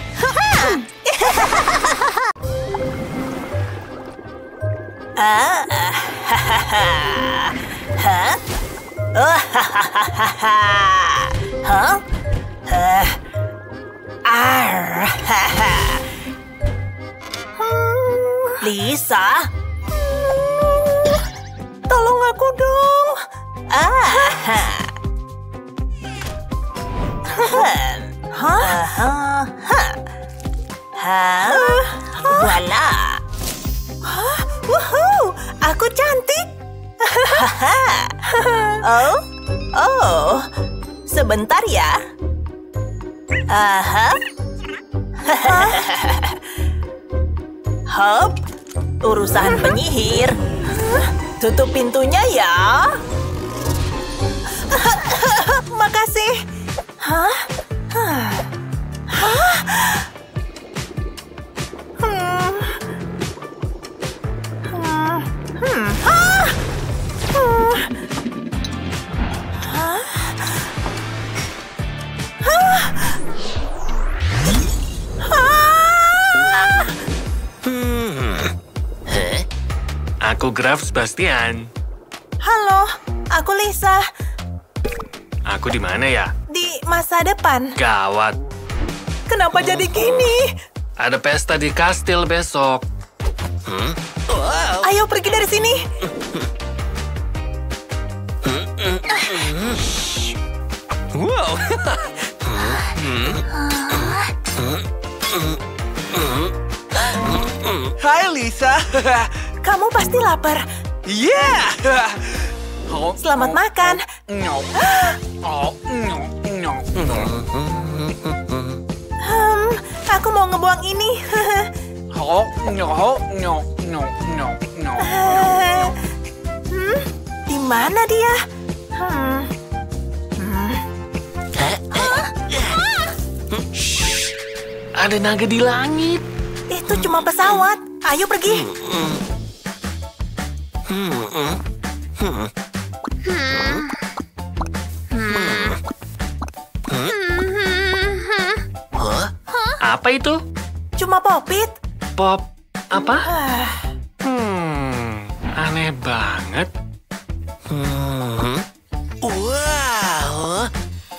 Ah, Hah? Oh, Hah? Uh, ar, Lisa? Tolong aku dong. Ah. Hah? Hah? Voila. Hah? Woohoo! Aku cantik. Oh, oh, sebentar ya. Aha. Hop, urusan penyihir. Tutup pintunya ya. Makasih. Hah? Hah? Hmm. Hmm. Hmm. Ah! Hmm. Hah? Hah? Ah! Aku Graf Sebastian. Halo, aku Lisa. Aku di mana ya? Di masa depan. Gawat. Kenapa jadi gini? Ada pesta di kastil besok. Hmm? Ayo pergi dari sini. Wow. Hai Lisa. Kamu pasti lapar. Yeah. Selamat makan. Hmm, aku mau ngebuang ini. Hmm, di mana dia? Hmm. Hmm. Ada naga di langit. Itu cuma pesawat. Ayo pergi. Apa itu? Cuma popit. Pop apa? Hmm, aneh banget. Hmm. Wow.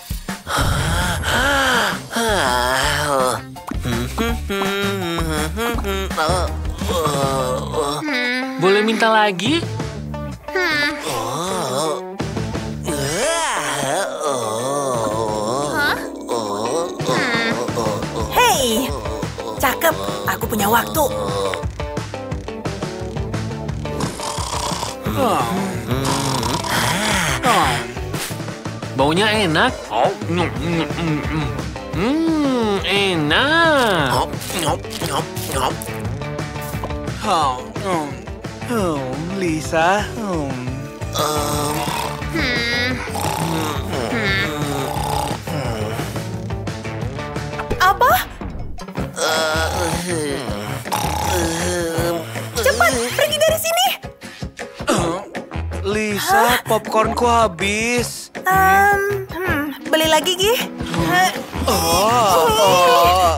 Boleh minta lagi? Hei, cakep. Aku punya waktu. Baunya enak. Hmm, enak. Lisa. Apa? Cepat, pergi dari sini. Lisa, popcornku habis. Um, hmm, beli lagi, Gi. Oh, oh.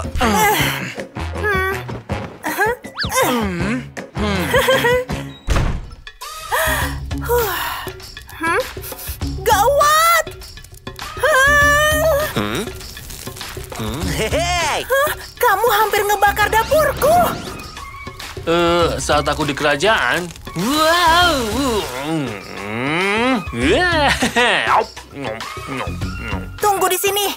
Hmm? Gawat! Hei. Hah? Kamu hampir ngebakar dapurku. Eh, saat aku di kerajaan. Wow. Hmm. Hmm. Tunggu di sini.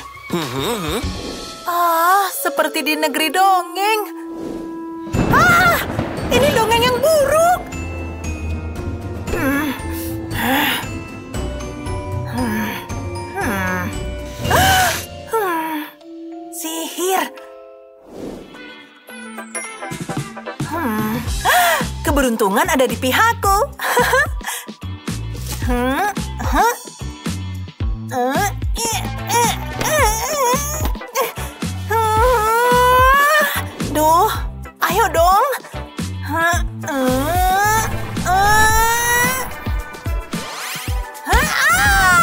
Ah, seperti di negeri dongeng. Ah, ini dongeng yang buruk. Hmm. Hmm. Hmm. Hmm. Sihir. Hmm. Keberuntungan ada di pihakku. Hmm. Huh? Uh, eh, eh, eh, eh. Uh, Duh, ayo dong. Huh? Uh, uh. Huh? Ah!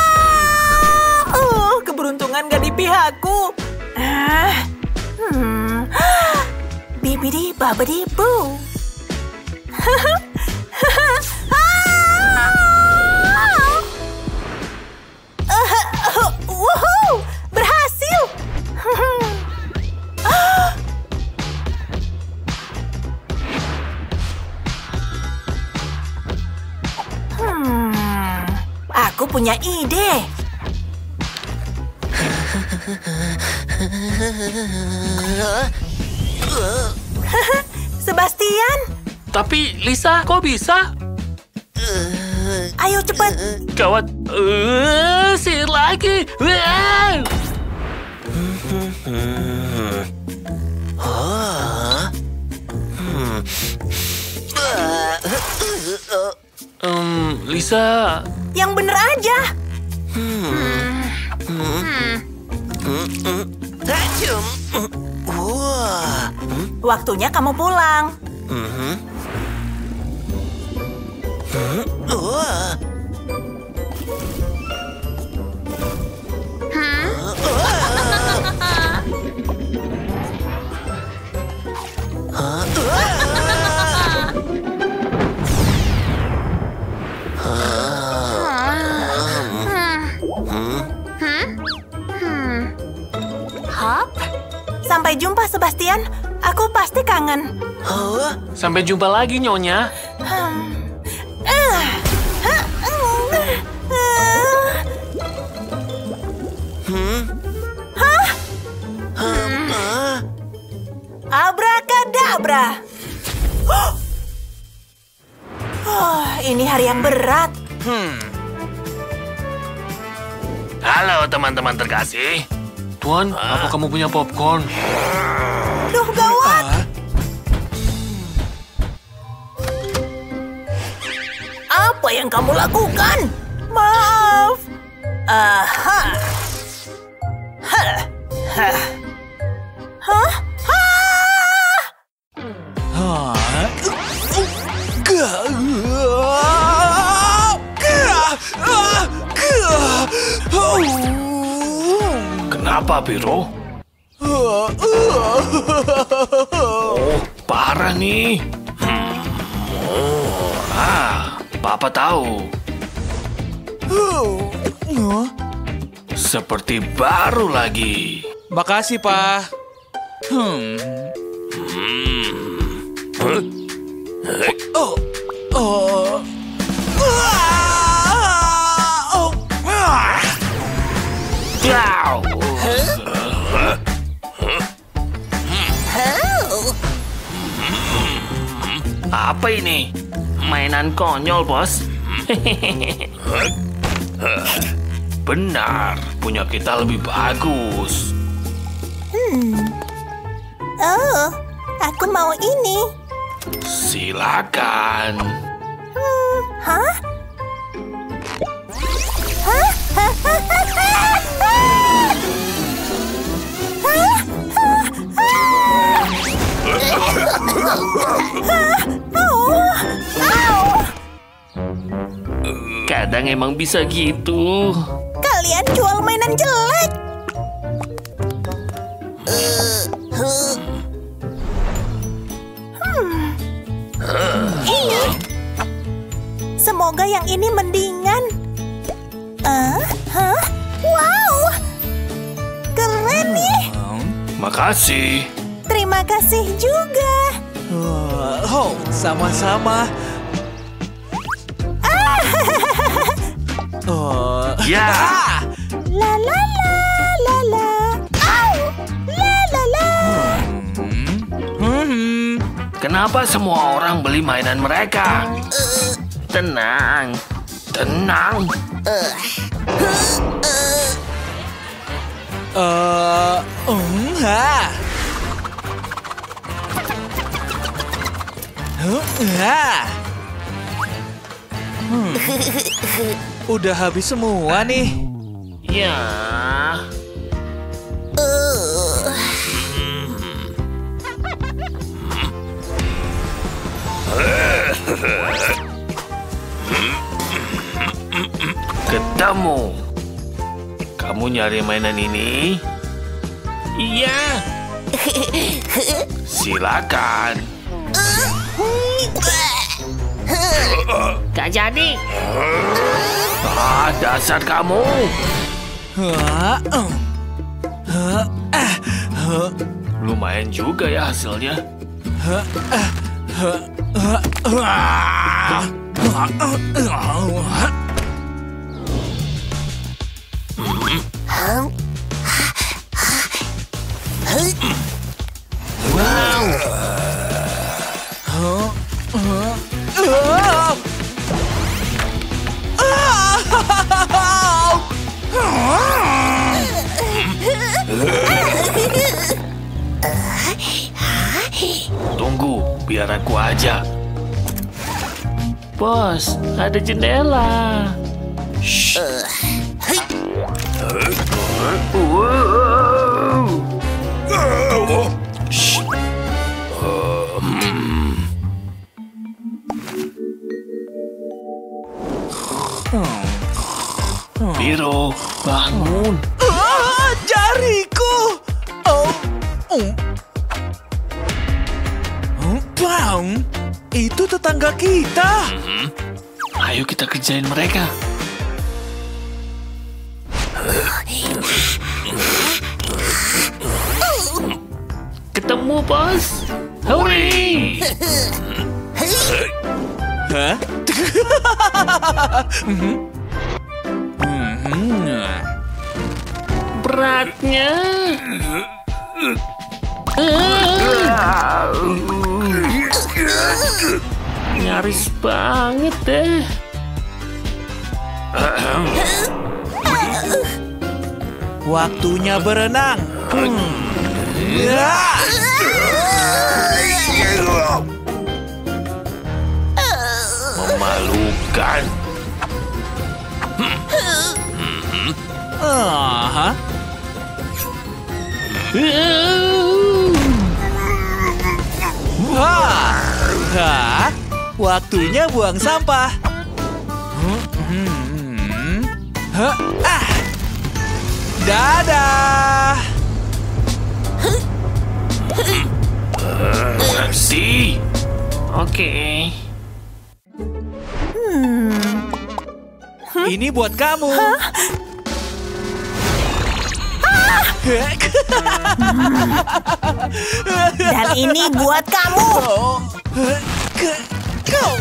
Uh, keberuntungan gak di pihakku. Uh, hmm. Bibidi babidi boo. Woohoo! Berhasil! Hmm, aku punya ide. Sebastian, Tapi Lisa, kok bisa? ayo cepat. Gawat. Uh, sihir lagi. Uh. Um, Lisa. Yang bener aja. Waktunya kamu pulang. Sampai jumpa, Sebastian. Aku pasti kangen. Sampai jumpa lagi, Nyonya. Abrakadabra. Oh, ini hari yang berat. Halo, teman-teman terkasih. Tuan, apa kamu punya popcorn? Duh, gawat. Apa yang kamu lakukan? Maaf. Aha. Hah. Hah. Hah? Hah? Kenapa, Biro? Oh, parah nih. Hmm. Oh, ah, Papa tahu. Seperti baru lagi. Makasih, Pak. Hmm. Huh? Oh. Oh. Oh. Wow. Apa ini? Mainan konyol, Bos. Benar, punya kita lebih bagus. Oh, aku mau ini. Silakan. Hah? Hah? Kadang emang bisa gitu. Kalian jual mainan jelek. Hmm. Ini. Semoga yang ini mendingan. Uh, huh? Wow, keren nih. Makasih. Terima kasih juga. Oh, sama-sama. Ah, Oh. Ya. La la la la la. Au! La la la. Hmm. Kenapa semua orang beli mainan mereka? Tenang, tenang. Eh, um, ha. Huh, ha. Hmm. Udah habis semua nih. Ya. Ketemu. Kamu nyari mainan ini? Iya. Silakan. Gak jadi. Ah, dasar kamu. Hah, um. Hah, ah, huh. Lumayan juga ya hasilnya. Hah, ah, huh. Hah, ah. Hah, ah. Wow. Huh? Huh? Ah! Tunggu, biar aku aja. Bos, ada jendela. Shh. Wow. Shh. Um. Biro, bangun. Ah, jariku. Oh. Oh. Bang, itu tetangga kita. Hmm. Ayo kita kerjain mereka. Ketemu, bos. Hore! Hah? Beratnya. Nyaris banget deh. Waktunya berenang. Hmm. Ya. Memalukan. Aha. Wah. Hah? Waktunya buang sampah. Hmm. Hah? Ah. Dadah. Merci. Oke. Ini buat kamu. Dan ini buat kamu. Oh. Ke- Kau.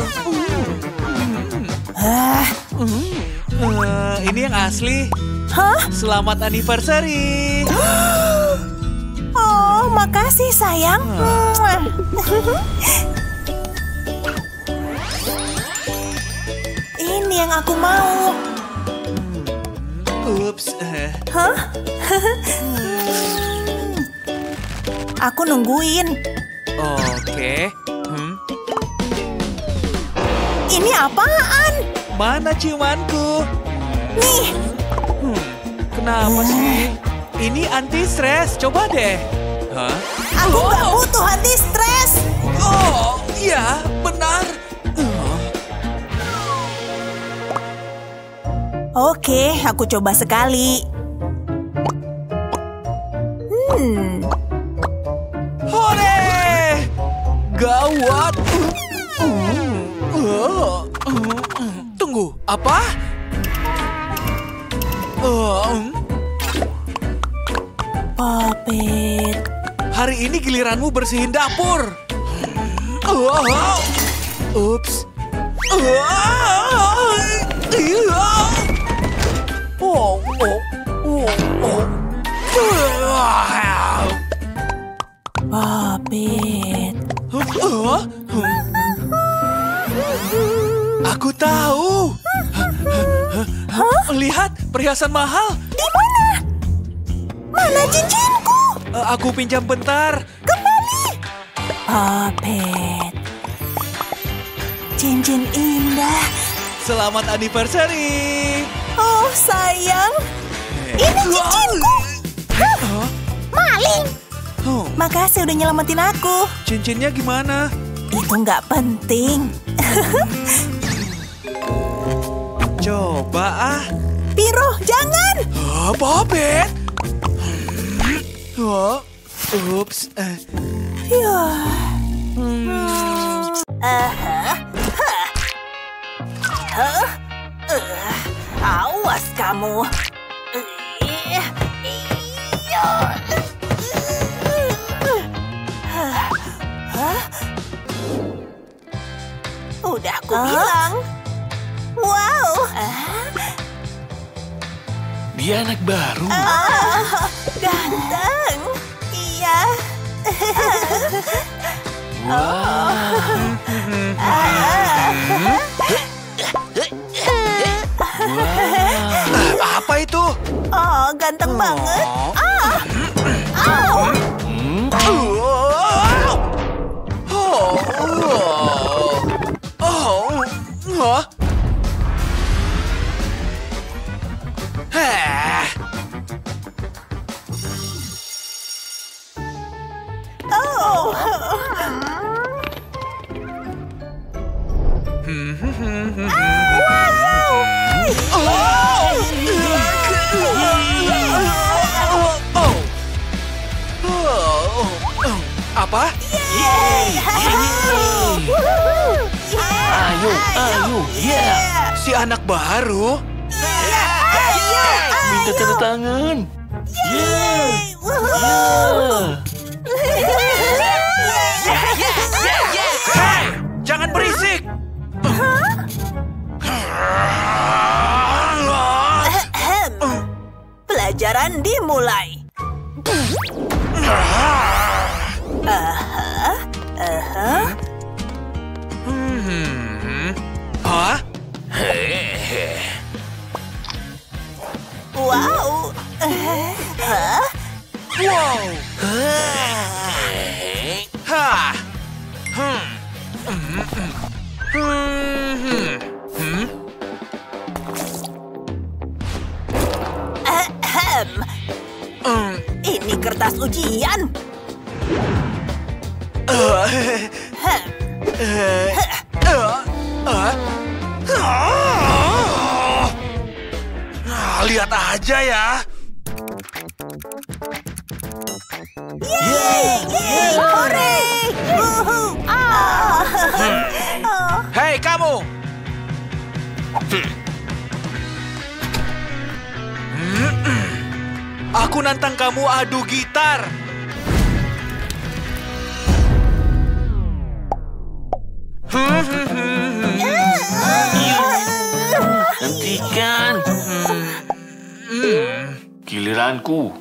Ah, Eh, ini yang asli. hah? Selamat anniversary. Oh, makasih sayang. Ini yang aku mau. Ups. eh. Hah? Aku nungguin. Oke. Hmm. Ini apaan? Mana ciumanku? Nih, Hmm. Kenapa sih? Ini anti stres. Coba deh. Hah? aku nggak butuh anti stres. Oh, iya, benar. Uh. Oke, aku coba sekali. Hmm, Hore! Gawat. Uh. Uh. Uh. Tunggu, apa? Uh. Puppet. Hari ini giliranmu bersihin dapur. Uh. Ups. Uh. Iya. Oh, oh, oh, oh. Puppet. Huh? Aku tahu. Lihat, perhiasan mahal. Di mana? Mana cincinku? Eh, Aku pinjam bentar. Kembali. Puppet. Cincin indah. Selamat anniversary. Oh, sayang. Ini cincinku. Hah? Maling. Huh, Makasih udah nyelamatin aku. cincinnya gimana? Itu nggak penting. Coba ah. Piro, jangan. Oh, Puppet. Oh, ups. Eh, Ya. Awas kamu. Ih, iya. Hah? Udah aku bilang. Wow. Dia anak baru. Ganteng. Iya. apa itu? Oh, ganteng banget. Oh. Oh. Oh. Hah? Heh. Oh. Apa? Ayo, ayo, yeah. Si anak baru? Minta tanda tangan. Yeah. Yeah. Hei, jangan berisik. Pelajaran dimulai. Hmm. Hah? Wow. Hah? Wow. Hah. Hmm. Hmm. Hmm. Hmm. Ahem. Hmm. Ini kertas ujian. Uh. Hem. Eh. Uh. Uh. Ah, lihat aja ya. Yeay! Yeay! Hore! Wuhu! Ah! Hei kamu. Aku nantang kamu adu gitar. Hentikan. Giliranku.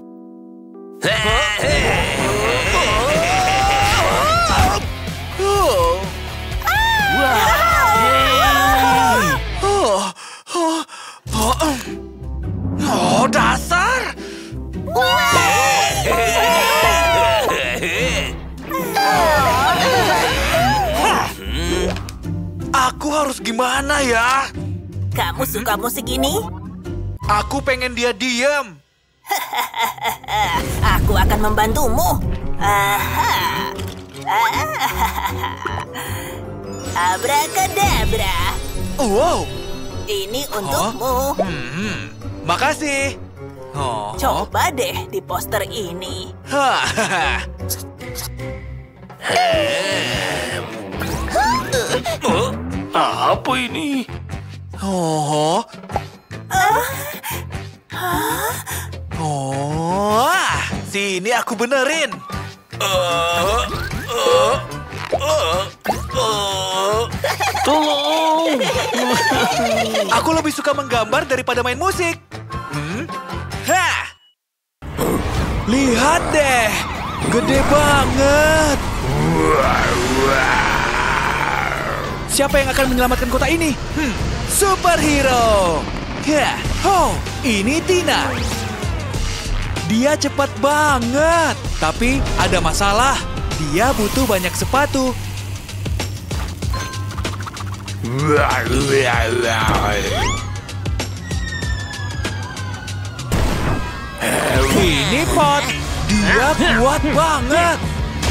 Oh, oh, oh, oh, dasar. Aku harus gimana ya? Kamu suka musik ini? Aku pengen dia diam. Aku akan membantumu. Aha. Abrakadabra. Wow. Ini untukmu. Hmm, makasih. Oh. Coba deh di poster ini. Hahaha. Oh, apa ini? Oh. Oh, ah, sini aku benerin. Uh, uh, uh, uh. Tolong. Aku lebih suka menggambar daripada main musik. Lihat deh, gede banget. Siapa yang akan menyelamatkan kota ini? Hmm, superhero. Hah, oh, ini Tina. Dia cepat banget, tapi ada masalah. Dia butuh banyak sepatu. Ini Pot, dia kuat banget.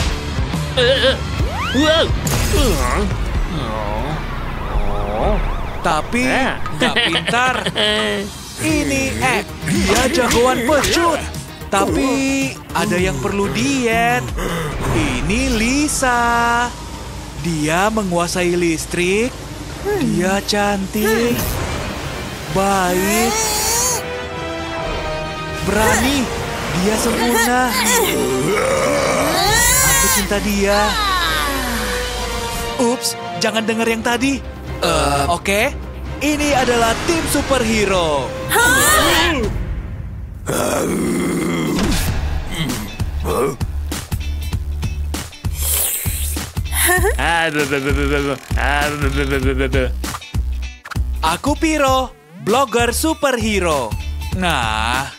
Tapi nggak pintar. Ini Ek, dia jagoan pecut. Tapi ada yang perlu diet. Ini Lisa. Dia menguasai listrik. Dia cantik, baik, berani. Dia sempurna. Aku cinta dia. Ups, jangan dengar yang tadi. Uh, Oke, okay. Ini adalah tim superhero. Aku Piro, blogger superhero. Nah,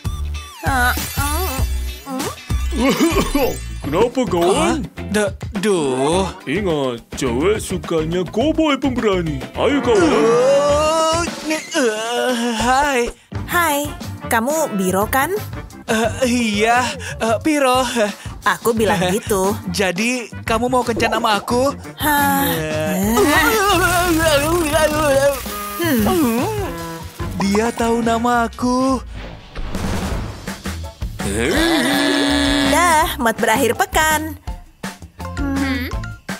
kenapa kawan? Duh, duh. Ingat, cewek sukanya koboi pemberani. Ayo kawan. Uh, uh, hai. Hai, kamu Biro kan? Uh, iya, uh, Piro. Aku bilang gitu. Jadi, kamu mau kencan sama aku? Hah? Hmm. Dia tahu nama aku. Dah, mat berakhir pekan. Hmm.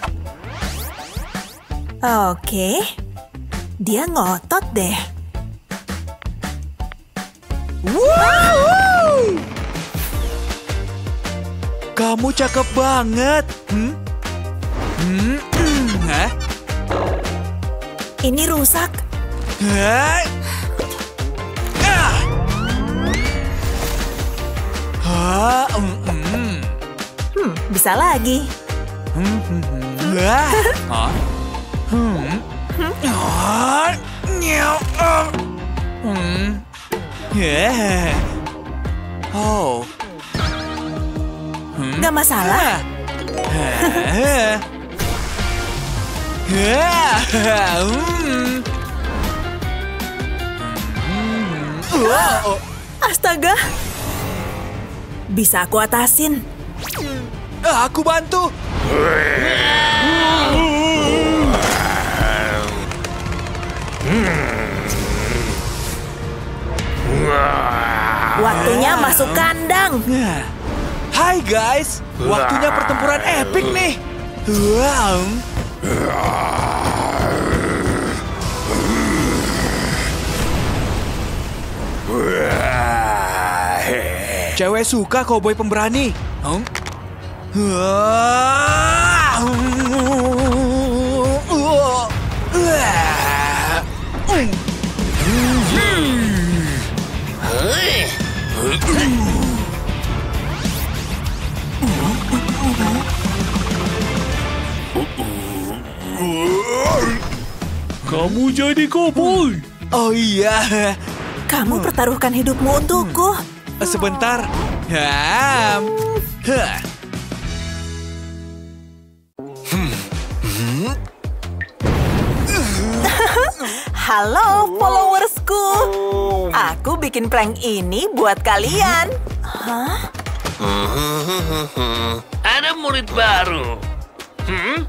Oke. Dia ngotot deh. Wow! Kamu cakep banget. Hmm? Hmm? Hmm? Hah? Ini rusak. Hah? Ah! Hah? Hmm, hmm. Hmm, bisa lagi. Hmm, hmm, hmm. Ah! Hah? Hmm? Ah! Nyau! Ah! Hmm? Yeah. Oh. Hmm? Gak masalah. Hah? Hah? Hmm. Wow. Astaga. Bisa aku atasin. Aku bantu. Waktunya masuk kandang. Hai guys, waktunya pertempuran epik nih. Wow. Cewek suka koboi pemberani. Hmm? Kamu jadi koboi. Oh iya. Kamu pertaruhkan hidupmu untukku. Sebentar. Ham. Hah. Halo followersku. Aku bikin prank ini buat kalian. Hah? Ada murid baru. Hmm?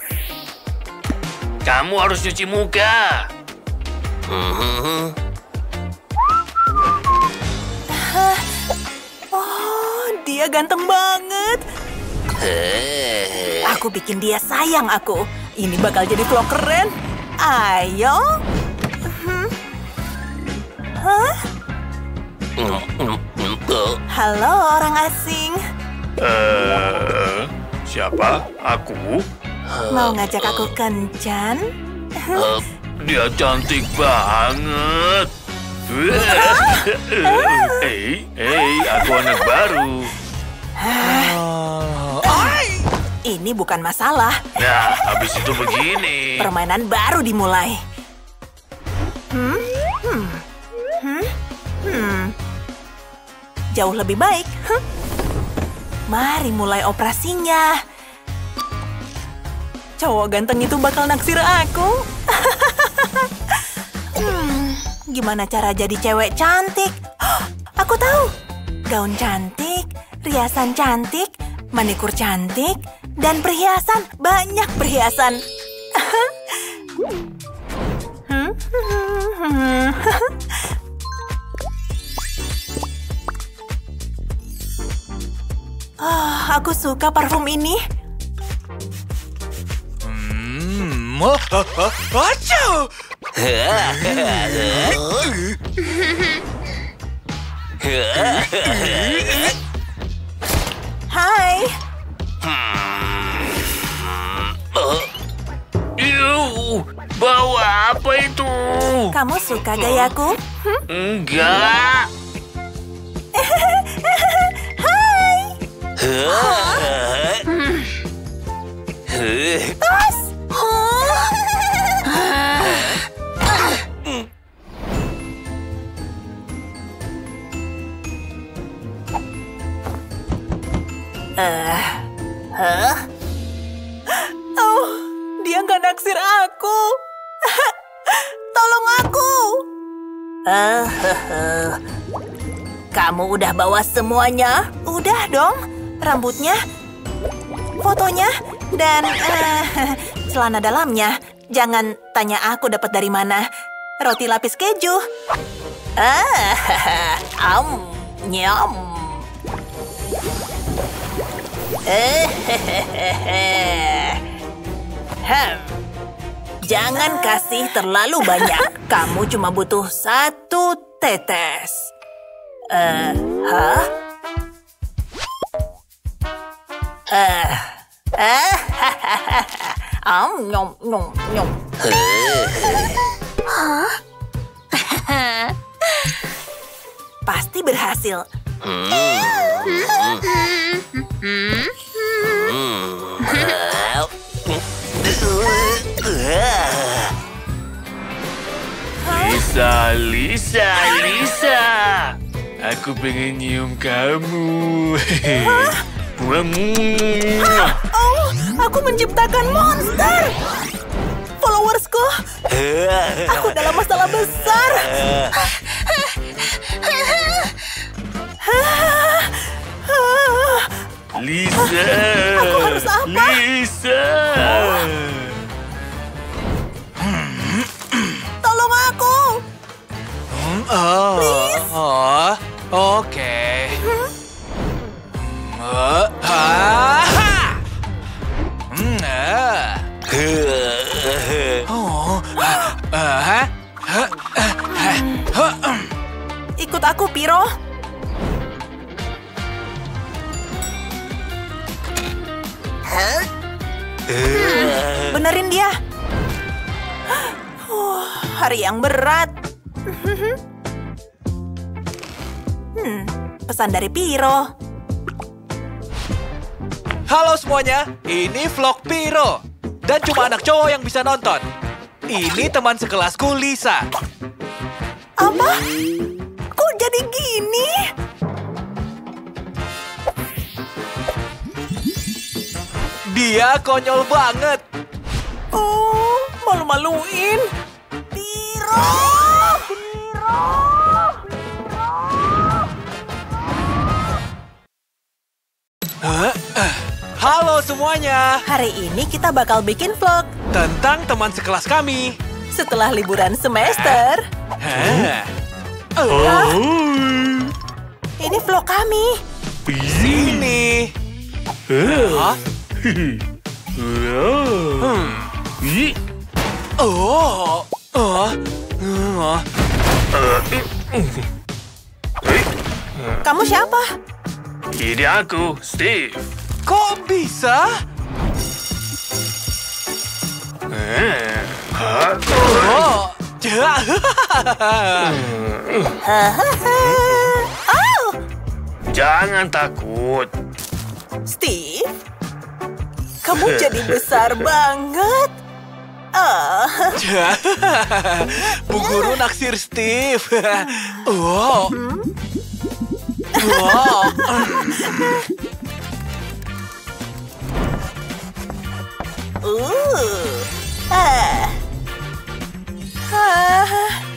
Kamu harus cuci muka. Oh, dia ganteng banget. Aku bikin dia sayang aku. Ini bakal jadi vlog keren. Ayo. Hmm. Hah? Halo orang asing. Uh, siapa? Aku? Mau ngajak aku kencan? Uh, dia cantik banget. Hei, hei, aku anak baru. Oh, ai! Ini bukan masalah. Nah, habis itu begini. Permainan baru dimulai. Hmm? Hmm? Hmm? Hmm? Jauh lebih baik. Huh? Mari mulai operasinya. Cowok ganteng itu bakal naksir aku. hmm, gimana cara jadi cewek cantik? Aku tahu. Gaun cantik, riasan cantik, manikur cantik, dan perhiasan. Banyak perhiasan. Oh, aku suka parfum ini. Hmm, oh, oh, oh, acuh! Hai. Yuh, bawa apa itu? Kamu suka gayaku? Hmm? Enggak. Hai. Tos. Eh, huh? Oh, dia nggak naksir aku. Tolong aku. Uh, Kamu udah bawa semuanya? Udah dong. Rambutnya, fotonya, dan uh, celana dalamnya. Jangan tanya aku dapat dari mana. Roti lapis keju. Ah, am, nyam. Hmm. Jangan kasih terlalu banyak. Kamu cuma butuh satu tetes. Eh, hah? Eh, eh, am, nyom, nyom, nyom. Hah? Pasti berhasil. Lisa, Lisa, Lisa. Aku pengen nyium kamu. Oh, aku menciptakan monster. Followersku, aku dalam masalah besar. Lisa, Aku harus apa? Lisa. Tolong aku. Oh, oh, oke. Uh, ah, hmm, ah. Oh, ah, ah, ah, Ikut aku, Piro. Benerin dia. Uh, hari yang berat. Hmm, pesan dari Piro. Halo semuanya, ini vlog Piro. Dan cuma anak cowok yang bisa nonton. Ini teman sekelasku, Lisa. Apa? Kok jadi gini? Dia konyol banget. Oh, malu-maluin. Piro! Piro! Huh? Uh, Halo semuanya. Hari ini kita bakal bikin vlog Tentang teman sekelas kami. setelah liburan semester. Hah? Hah? Ini vlog kami. Sini. Hah? Hmm. Oh. Oh. Oh. Kamu siapa? Ini aku, Steve. Kok bisa? Eh, hah? Oh. Oh, Jangan takut. Steve, kamu jadi besar banget. Ah. Bu guru naksir Steve. Wow. Wow. Uh. Ah. Ah.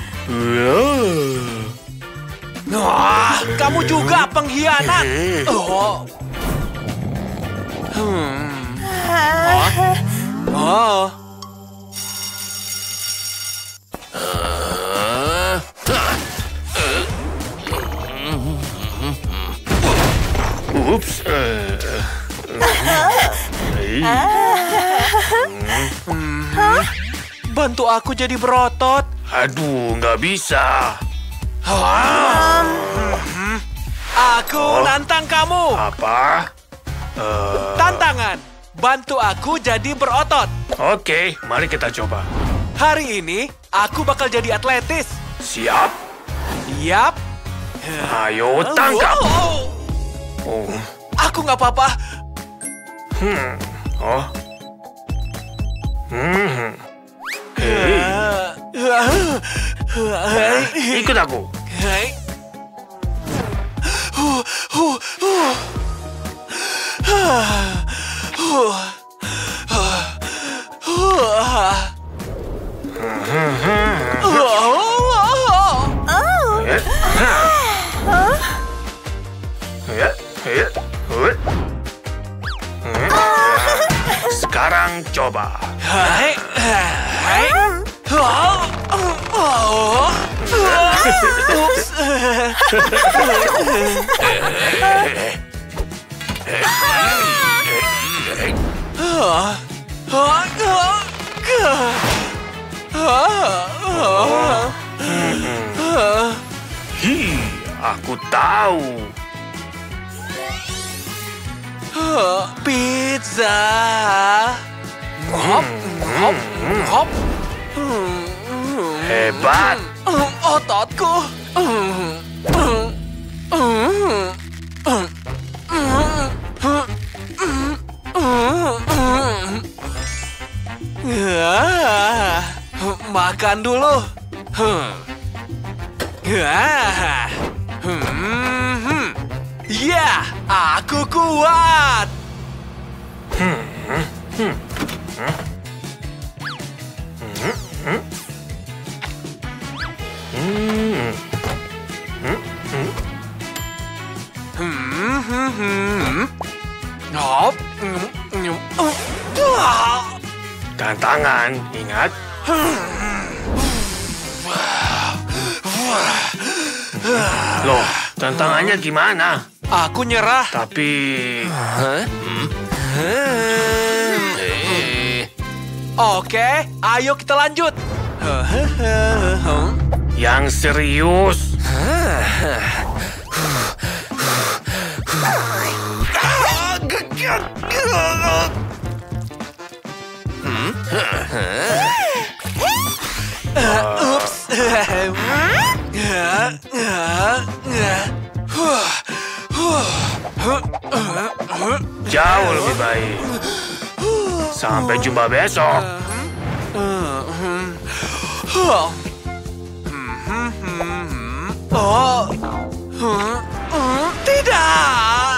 Wah, kamu juga pengkhianat. Oh. Hmm. Ah. Oh. Ups. Bantu aku jadi berotot. Aduh, nggak bisa. Aku nantang kamu. Apa? Eh, Tantangan. Bantu aku jadi berotot. Oke, mari kita coba. Hari ini aku bakal jadi atletis. Siap? Yap. Ayo, tangkap. Wow. Oh, Aku nggak apa-apa. hmm. Oh. Hmm. Hei, ikut aku. Hai. Huh, huh, huh. Huh, huh, huh, huh. Oh. Eh, hah. Ya, ya, eh. Hmm. Sekarang coba. Hai. Hai. Oh. Oh. Ups. Hi, aku tahu. Pizza. Hop, hop, hop. Hebat. Ototku. Makan dulu. Ya, aku kuat. Hop. Tantangan, ingat. Loh, tantangannya gimana? Aku nyerah. Tapi... Oke, ayo kita lanjut. Yang serius. Ups. Jauh lebih baik. Sampai jumpa besok. Oh. Tidak.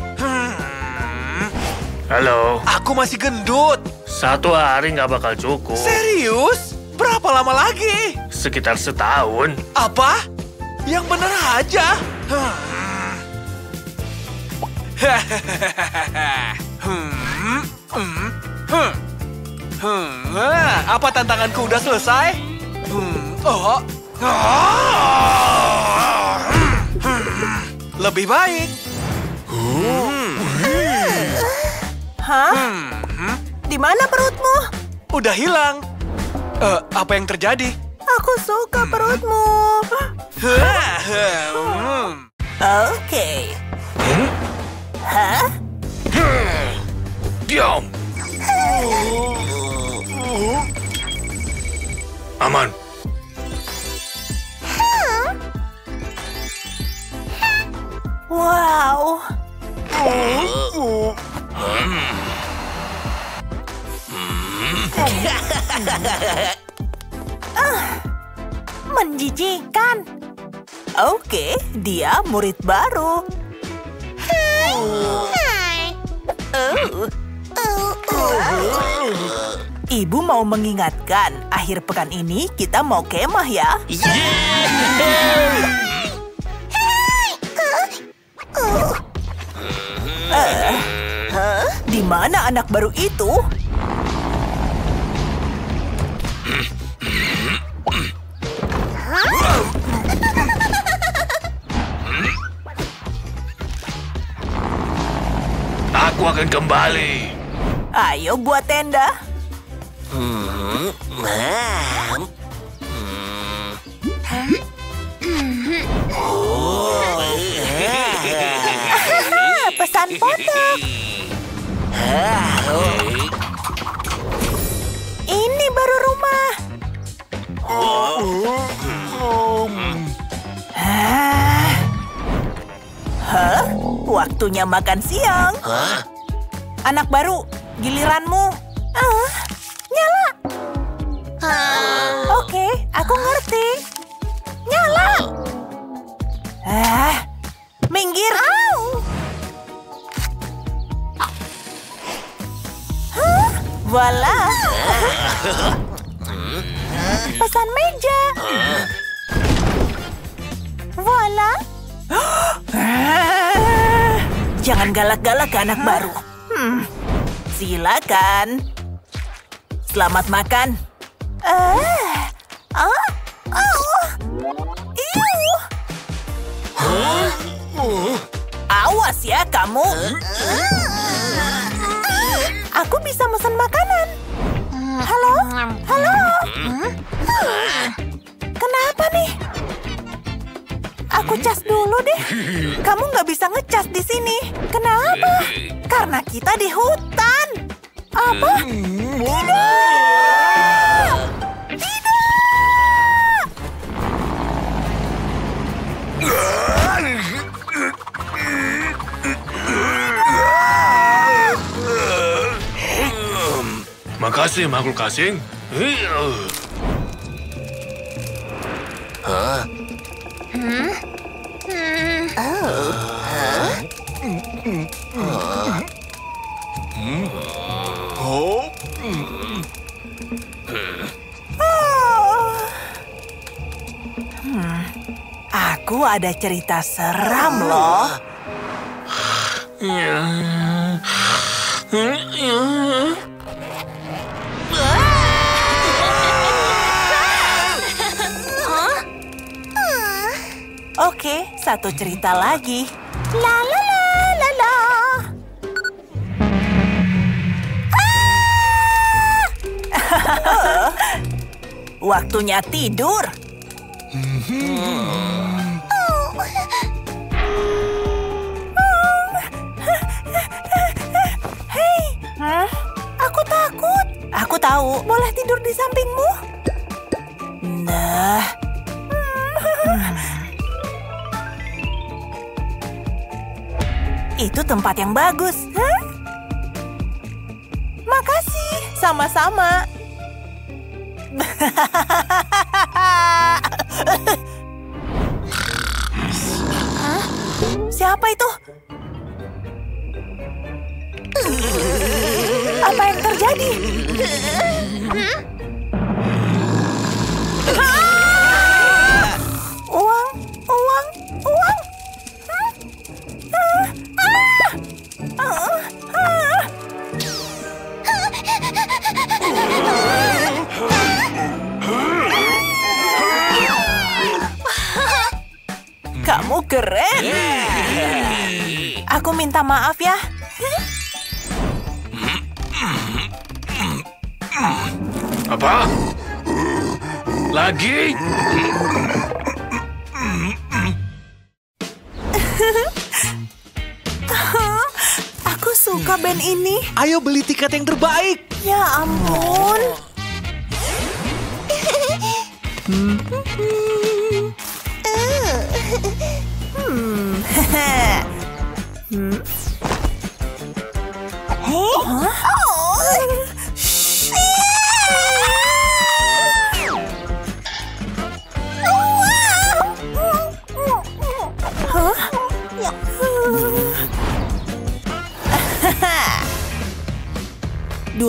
Halo. Aku masih gendut. Satu hari nggak bakal cukup. Serius? Berapa lama lagi? Sekitar setahun. Apa? Yang bener aja. Apa tantanganku udah selesai? Oh. Lebih baik. Hah? Di mana perutmu? Udah hilang. Eh, apa yang terjadi? Aku suka perutmu. Oke. Hah? Diam. Aman. Wow. Menjijikan. Oke, dia murid baru. Ibu mau mengingatkan, akhir pekan ini kita mau kemah ya. Uh, huh? Di mana anak baru itu? Aku akan kembali. Ayo buat tenda. Hmm. Hmm. Pesan pondok. Ini baru rumah. Hah? Waktunya makan siang. Hah? Anak baru, giliranmu. Ah, nyala. Oke, aku ngerti. Nyala. Ah, minggir. Hah? Voila. Pesan meja. Voila. Jangan galak-galak ke anak baru. Hmm. Silakan. Selamat makan. Ah. Ah. Oh. Iu. Awas ya kamu. Aku bisa pesan makanan. Halo? Halo? Kenapa nih? Aku cas dulu deh. Kamu nggak bisa ngecas di sini. Kenapa? Karena kita di hutan. Apa? Tidak! Tidak! Makasih, makhluk asing. Hah? Hmm? Hmm. Oh. Huh? Oh. Hmm. Aku ada cerita seram loh. Oke, satu cerita lagi. La la la la la. Ah! Waktunya tidur. Hei, aku takut. Aku tahu. Boleh tidur di sampingmu? Nah. Itu tempat yang bagus. Hah? Makasih. Sama-sama. Hah? Siapa itu? Apa yang terjadi? Uang, uang, uang. Kamu keren. Aku minta maaf ya. Apa? Lagi? Aku suka band ini. Ayo beli tiket yang terbaik. Ya ampun. Hmm. hmm. hmm. Hei.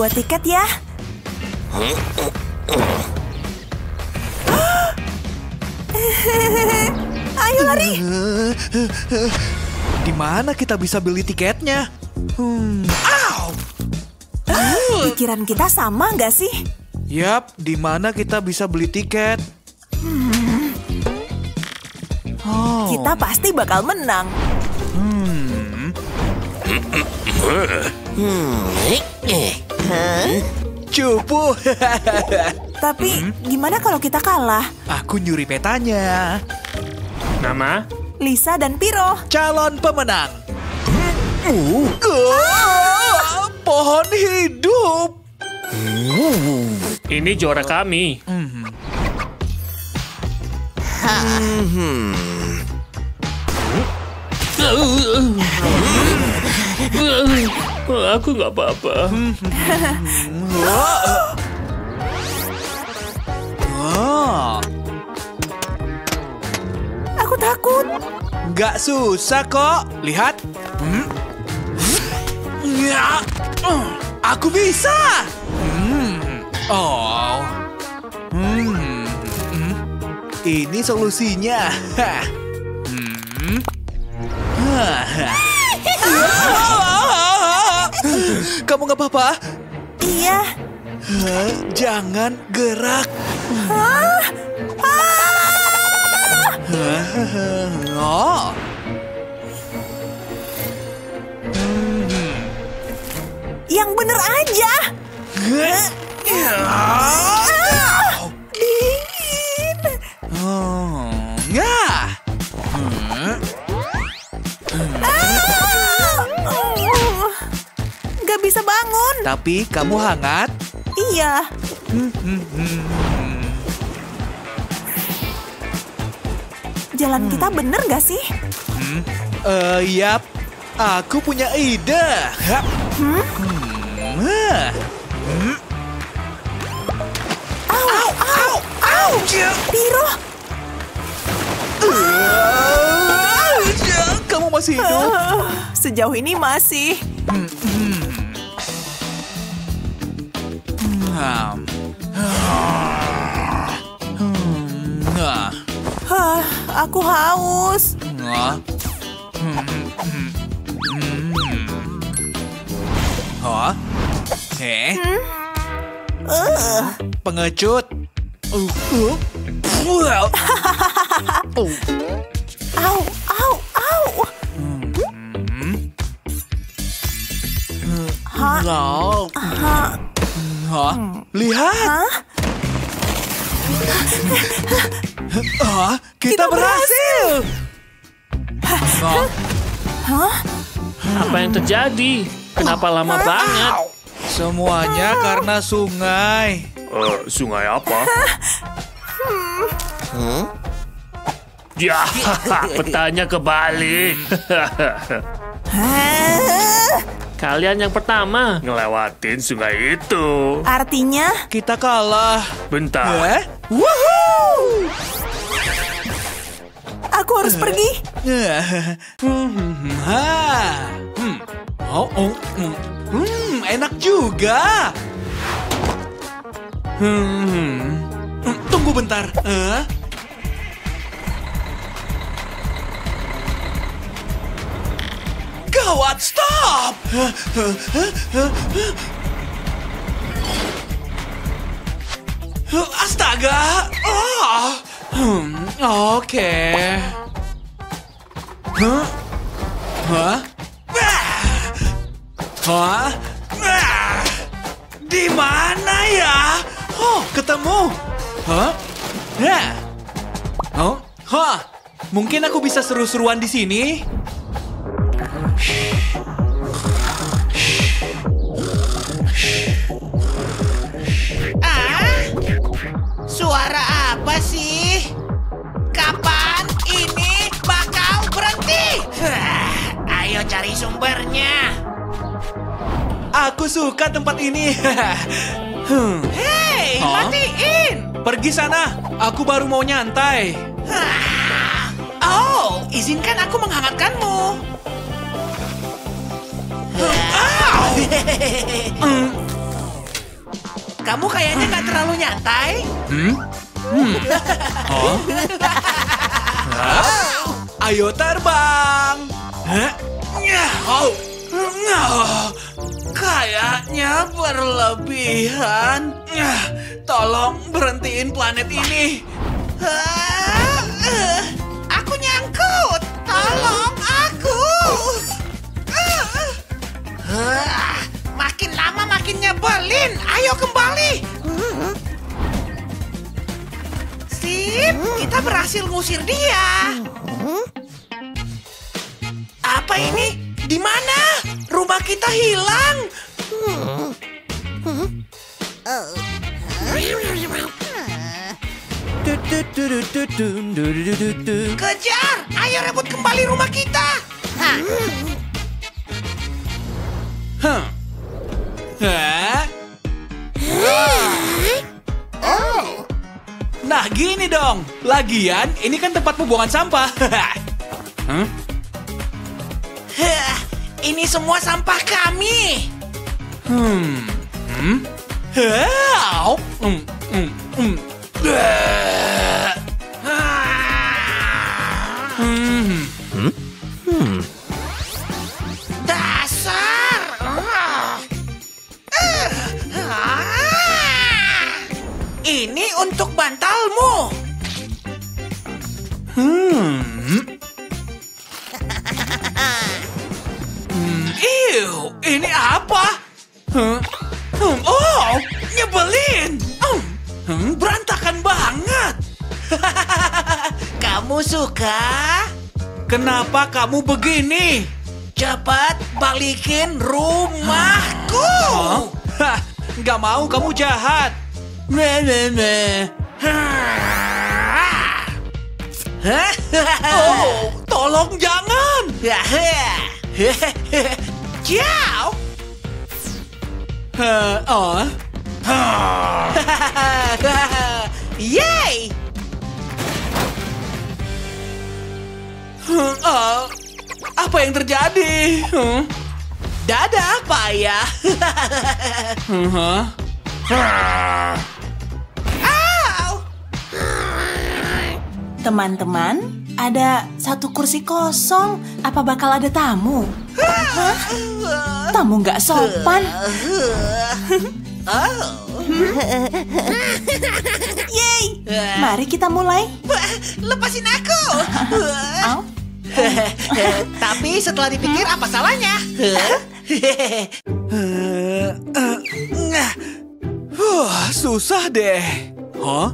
Dua tiket ya. Ayo lari. Di mana kita bisa beli tiketnya? Hmm. Au! Pikiran kita sama nggak sih? Yap, di mana kita bisa beli tiket? Oh. Kita pasti bakal menang. Hmm. Cupu. Tapi gimana kalau kita kalah? Aku nyuri petanya. Nama? Lisa dan Piro. Calon pemenang. Uh. Uh. Pohon hidup. Ini juara kami. Aku nggak apa-apa. Oh. Aku takut. Nggak susah kok. Lihat. Hmm. Ya. Uh, Aku bisa. Hmm. Oh. Hmm. Hmm. Ini solusinya. Hah. Hmm. Hah. Kamu nggak apa-apa? Iya. Hah? Jangan gerak. Hah? Oh. Yang bener aja. Dingin. Oh. Ya. Gak bisa bangun. Tapi kamu hangat. Iya. Jalan kita bener gak sih? Eh, yap. Aku punya ide. Hap. Hmm? Hmm. Hmm. Au, au, au. Piro. Uh, Kamu masih hidup? Uh, sejauh ini masih. Hmm. Hmm. Hmm. Hmm. Ah. Hah, aku haus. Ah. Hmm. Hmm. Hmm. Oh. Eh. Uh. Pengecut. Uh. Uh. Wow. Oh. Au, au, au. Hah? Wow. Hah? Hah? Lihat. Hah? Ah, kita, Kita berhasil. Oh. Hah? Apa yang terjadi? Kenapa lama banget? Semuanya karena sungai. Eh, sungai apa? Ya, petanya kebalik. Hah? Kalian yang pertama ngelewatin sungai itu. Artinya? Kita kalah. Bentar. Eh? Woohoo! Aku harus pergi. Hmm. Ha. Hmm. Oh, oh. Hmm. Hmm, enak juga. Hmm. Hmm, Tunggu bentar. Eh? Gawat, stop! Astaga! Oh. Hmm, oke. Hah? Hah? Hah? Di mana ya? Oh, ketemu. Hah? Ya. Oh, hah? Mungkin aku bisa seru-seruan di sini. Suara apa sih? Kapan ini bakal berhenti? Ayo cari sumbernya. Aku suka tempat ini. Hmm. Hei, Hah? matiin. Pergi sana. Aku baru mau nyantai. Oh, izinkan aku menghangatkanmu. Hmm. kamu kayaknya nggak terlalu nyantai. Hmm? Hmm. Oh? Hah? Ayo terbang. Hah? Oh. Kayaknya berlebihan. Tolong berhentiin planet ini. Aku nyangkut. Tolong aku. Makin lama makin nyebelin. Ayo kembali. Sip, kita berhasil ngusir dia. Apa ini? Di mana? Rumah kita hilang. Kejar! Ayo rebut kembali rumah kita. Hah? Hah? Oh. Nah gini dong. Lagian ini kan tempat pembuangan sampah. Hah? Hah, ini semua sampah kami. Hmm. Hmm. Hau. Hmm. Hmm. Hmm. Hmm. Hmm? Hmm. Dasar. Ini untuk bantalmu. Hmm. Hmm. Ew, ini apa? Huh? Hmm. Oh, nyebelin. Hmm. Hmm. Berantakan banget. Kamu suka? Kenapa kamu begini? Cepat balikin rumahku. Hah? Hah, nggak mau, kamu jahat. Meh, meh, meh. Oh, tolong jangan. Ciao. Hah, oh. Yeay. Huh, oh. Apa yang terjadi? Huh? Dadah, Payah. Huh? Au. Teman-teman, ada satu kursi kosong. Apa bakal ada tamu? Hah? Tamu nggak sopan. Yeay, mari kita mulai. Lepasin aku. Au. Tapi setelah dipikir apa salahnya? Huh, susah deh. Hah?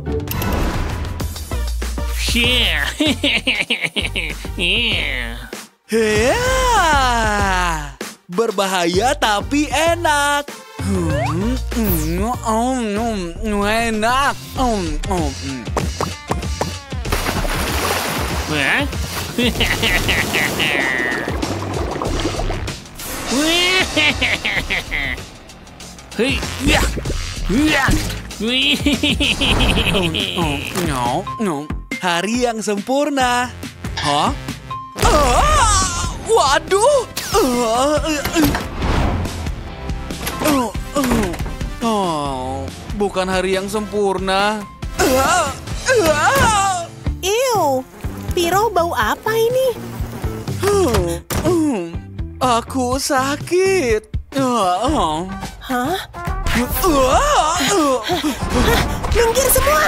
Yeah. Yeah. Ya, berbahaya tapi enak. Hmm, mm, oh, mm, enak. Oh, oh, mm. Hah? Hei, ya. Ya. No, no. Hari yang sempurna. Hah? Ah, waduh. Ah, uh, uh, uh. Oh, bukan hari yang sempurna. Ah, ah. Ew, Piro bau apa ini? Hmm, hmm. Aku sakit. Ah, ah. Hah? Ah, ah. Minggir semua!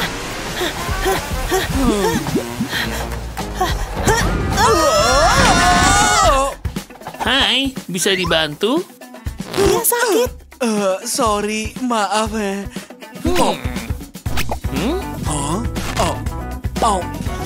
Hai, bisa dibantu? Dia sakit. Eh, sorry, maaf ya. Oh. Hmm? Hah? Oh. Oh.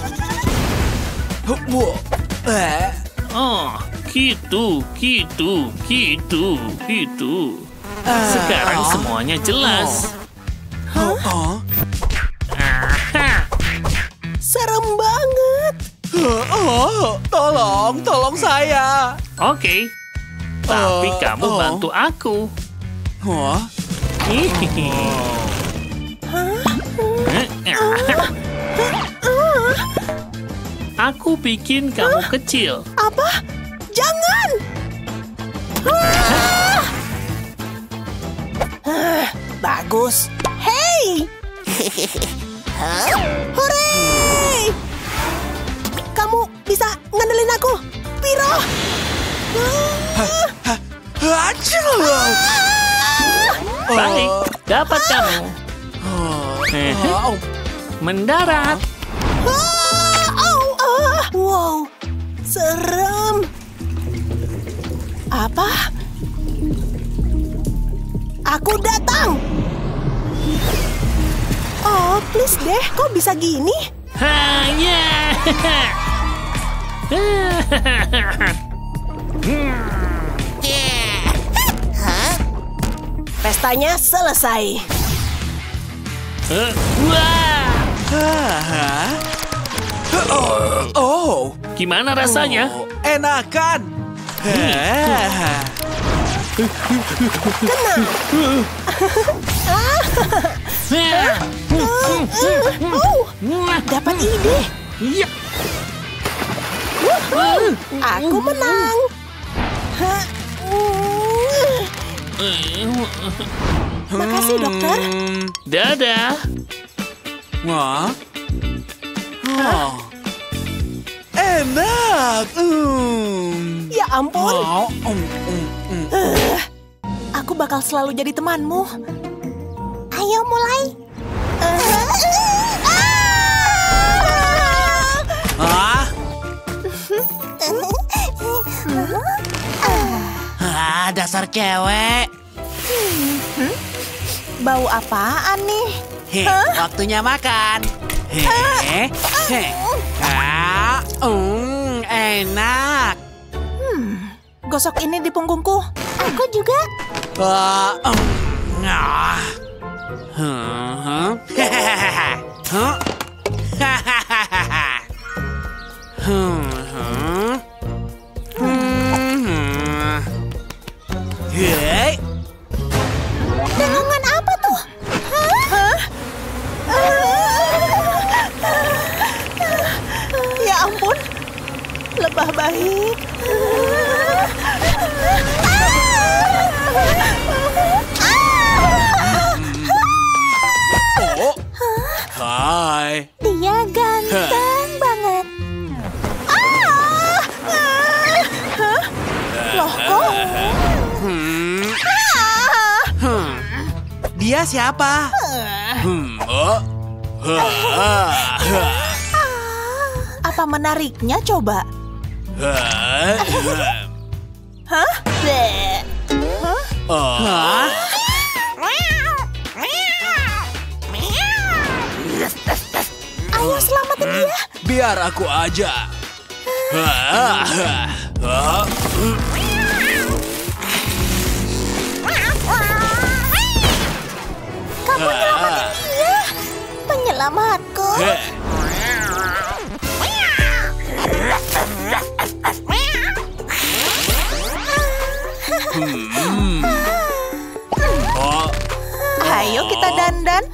Wah. Eh. Oh, gitu, gitu, gitu, gitu. Sekarang oh. semuanya jelas. Oh. Oh. Aha. Serem banget. Oh, tolong, tolong saya. Oke, tapi Oh, kamu oh. bantu aku. Wah. Hihihi. Aku bikin kamu kecil. Apa? Jangan! Ah, bagus. Hore! Kamu bisa ngandelin aku, Piro. Baik, dapat kamu. Mendarat. Wow, serem. Apa? Aku datang. Oh, please deh, kok bisa gini? Hanya. Pestanya selesai. Oh, Gimana rasanya? oh, enakan. Oh, dapat ide. Iya. Aku menang. Makasih, dokter. Dadah. Wah. Oh. Enak. Mm. Ya ampun. Oh, mm, mm, mm. Aku bakal selalu jadi temanmu. Ayo mulai. Ah? Ah, dasar cewek. Bau apaan nih? Heh, waktunya makan. Heh, heh. Ah, mm, enak. Gosok ini di punggungku. Aku juga. Ah, mm, ah. Huh, hahaha. Huh? Hahaha. Hmm, hmm. Hmm. Hei. Dengungan apa tuh? Hah? Ya ampun. Lebah baik. Oh. Hai. Dia ganteng banget. Loh kok? Hmm. Hmm. Dia siapa? Hmm. Oh. Apa menariknya coba? Hah? Bleh. Hah? Ayo selamatin dia. Biar aku aja. Kamu nyelamatin dia. Penyelamatku. Ayo kita dandan.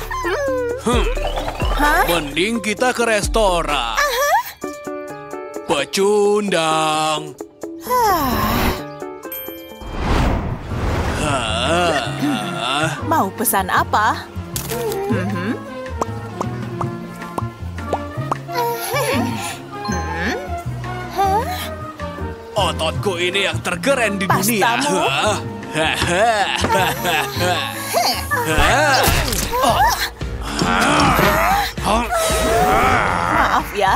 Hah? Mending kita ke restoran. Pecundang. Mau pesan apa? Mhm. Ototku ini yang terkeren di dunia. Pastamu? Maaf ya.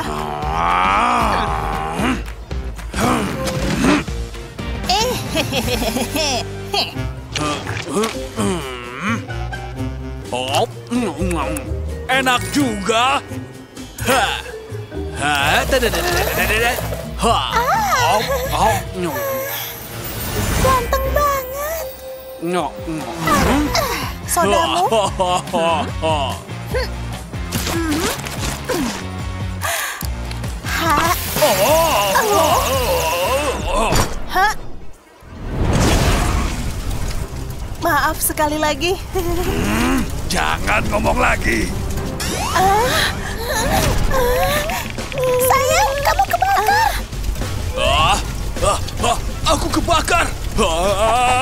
Oh, enak juga. Ha, ha, dadadadadadadada. Ha, oh, oh, no, Ganteng banget. no, no. Sodamu? Hah? Hah? Maaf sekali lagi. Jangan ngomong lagi. Sayang, kamu kebakar. Ah, ah, ah, aku kebakar.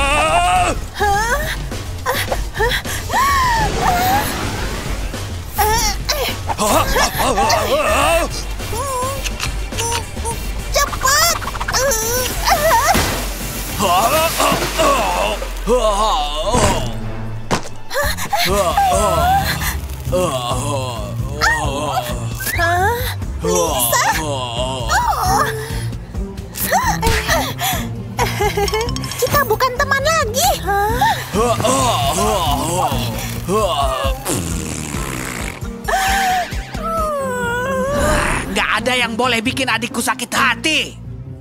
Ah. Cepat! Hah? Lisa? Oh. Kita bukan teman lagi. Nggak ada yang boleh bikin adikku sakit hati.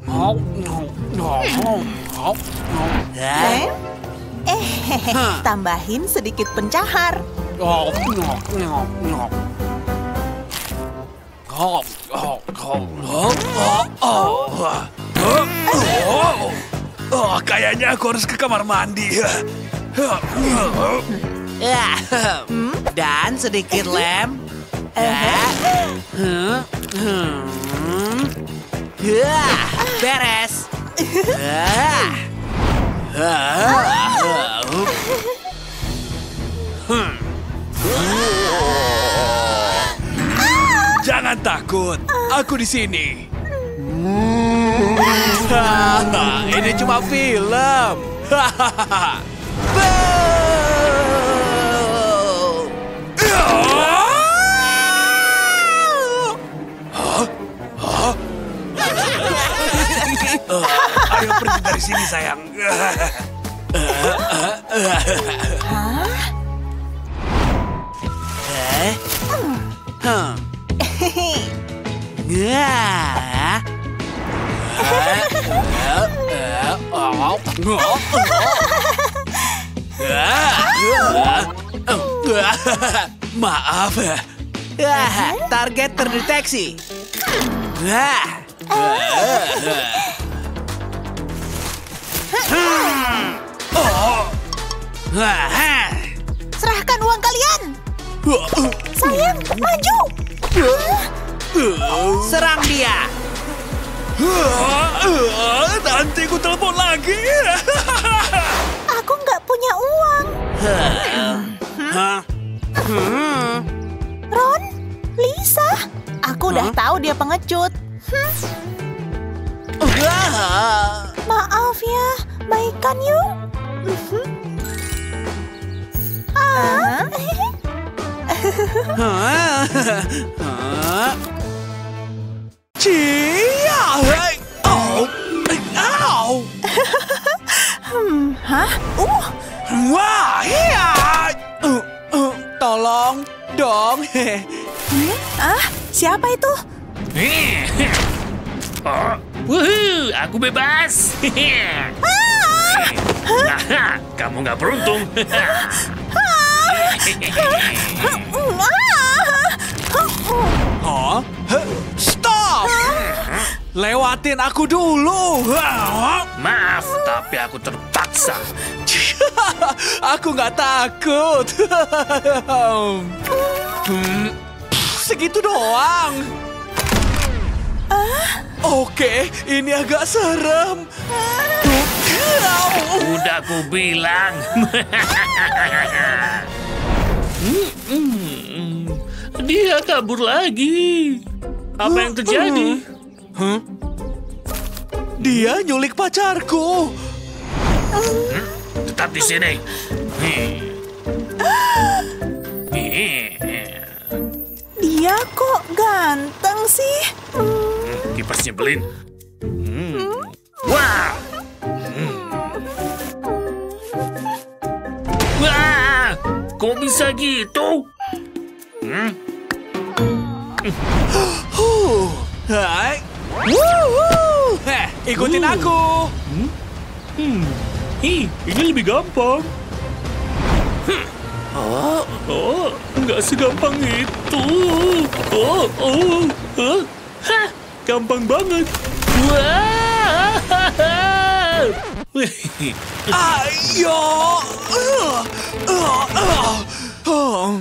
Lem? Eh, tambahin sedikit pencahar. Oh, kayaknya aku harus ke kamar mandi. Dan sedikit lem. Beres. Jangan takut, aku di sini. Ini cuma film. Ayo pergi dari sini, sayang. Maaf. Target terdeteksi. Serahkan uang kalian. Sayang, maju. Serang dia. Nanti ku telepon lagi. Aku nggak punya uang. Ron, Lisa, aku udah tahu dia pengecut. Maaf ya, baikkan yuk. Ah. Cia, oh, au. Hmm, hah? Uh, Wah, iya. Uh, uh, tolong dong. hmm? Ah, siapa itu? Oh, wuhu, aku bebas. Kamu nggak beruntung. Hah? Stop! Lewatin aku dulu. Maaf, tapi aku terpaksa. Aku nggak takut. Hmm, segitu doang. Oke, ini agak serem. Udah aku bilang. Dia kabur lagi. Apa yang terjadi? Huh? Dia nyulik pacarku. Tetap di sini. Dia kok ganteng sih? Kipas nyebelin. Wah! Wah! Kok bisa gitu? Hmm? Huh. Hai. Wuhu. Heh, ikutin Uh. aku. Hmm. Ih, ini lebih gampang. Oh, oh, nggak segampang itu. Oh, oh, huh? Hah, gampang banget. Wah! Ayo. Uh, uh, uh. Oh.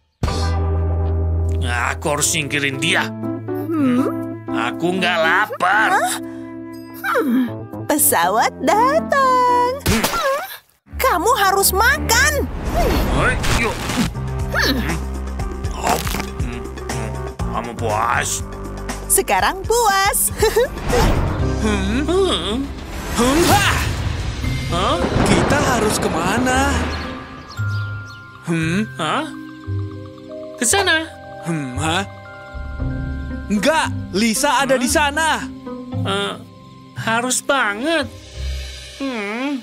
Aku harus singkirin dia. Hmm? Aku nggak lapar. Hmm, pesawat datang. Hmm. Kamu harus makan. Hai, yuk. Kamu puas? Sekarang puas. Hmm? Hmm? Hmm? Hah! Hah? Kita harus kemana? Hmm? Hah? Ke sana? Hmm? Hah? Enggak, Lisa ada di sana. Uh, harus banget. Hmm.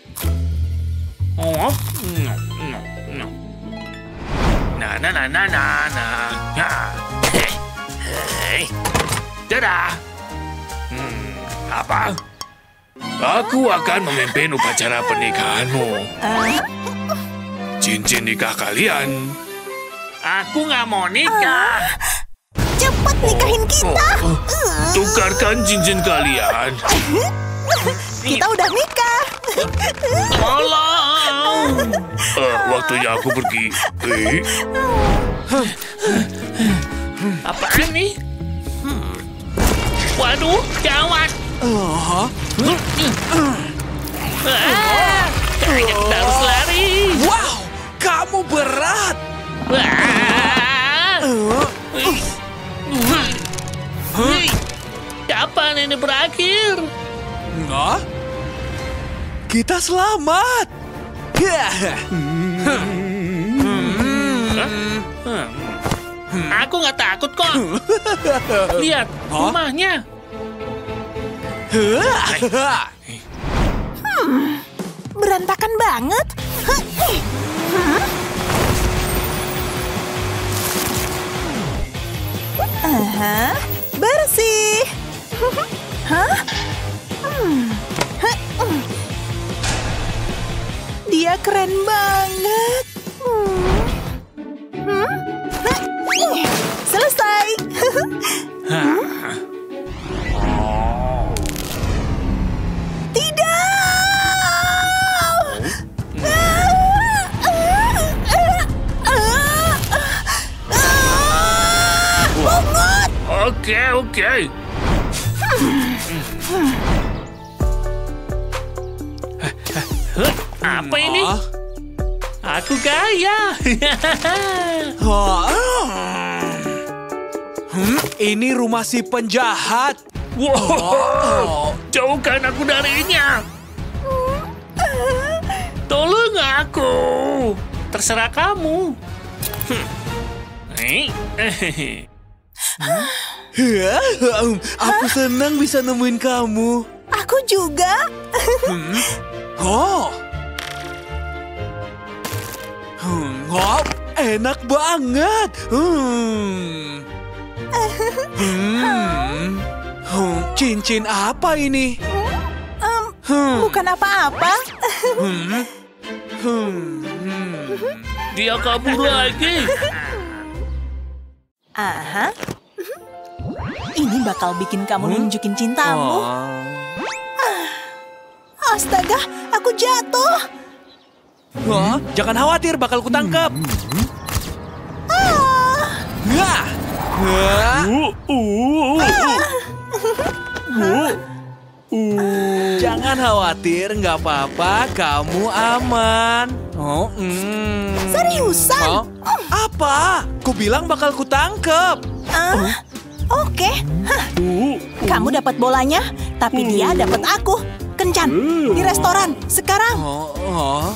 Oh, no, no, no. Nah, nah, nah, nah, nah, nah. Ya. Hei, hei. Dadah. Hmm, apa? Aku akan memimpin upacara pernikahanmu. Cincin nikah kalian. Aku nggak mau nikah. Cepat nikahin kita. Oh, oh. Tukarkan cincin kalian. Kita udah nikah. Tolong. Uh, waktunya aku pergi. Eh. Apaan nih? Hmm. Waduh, gawat. Oh. Ah, kayaknya kita harus lari. Wow, kamu berat. Ah. Uh. Hei, kapan ini berakhir? Enggak. Kita selamat. Aku nggak takut kok. Lihat rumahnya. Hmm, berantakan banget. Aha, bersih. Hah? Hmm. Dia keren banget. Hmm. Hmm? Selesai. Oke, oke. Apa ini? Aku kaya. Hmm, ini rumah si penjahat. Wow, jauhkan aku darinya. Tolong aku. Terserah kamu. Aku senang bisa nemuin kamu. Aku juga. Hmm? Oh. Hmm, oh, enak banget. Hmm. Hmm. Hmm, cincin apa ini? Um, Hmm. bukan apa-apa. Hmm. Hmm. Hmm. Dia kabur lagi. Aha. Ini bakal bikin kamu nunjukin cintamu. Astaga, aku jatuh. Oh, jangan khawatir, bakal kutangkap. Ah. Nah. Nah. Jangan khawatir, nggak apa-apa, kamu aman. Oh, mm. Seriusan? Oh, apa? Ku bilang bakal kutangkep. Uh, Oke. Okay. Kamu dapat bolanya, tapi dia dapat aku. Kencan di restoran sekarang. Oh, oh.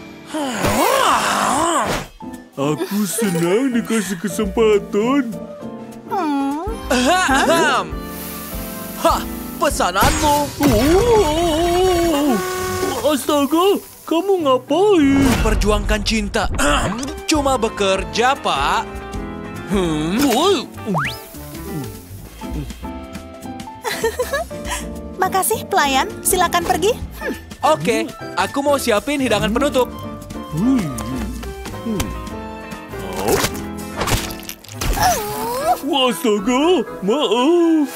Aku senang dikasih kesempatan. Hmm. Hah? Hah, pesananmu. Oh, astaga, kamu ngapain? Perjuangkan cinta. Cuma bekerja, Pak. Hmm. Makasih pelayan, silakan pergi. Hmm. Oke, aku mau siapin hidangan penutup. Astaga, maaf.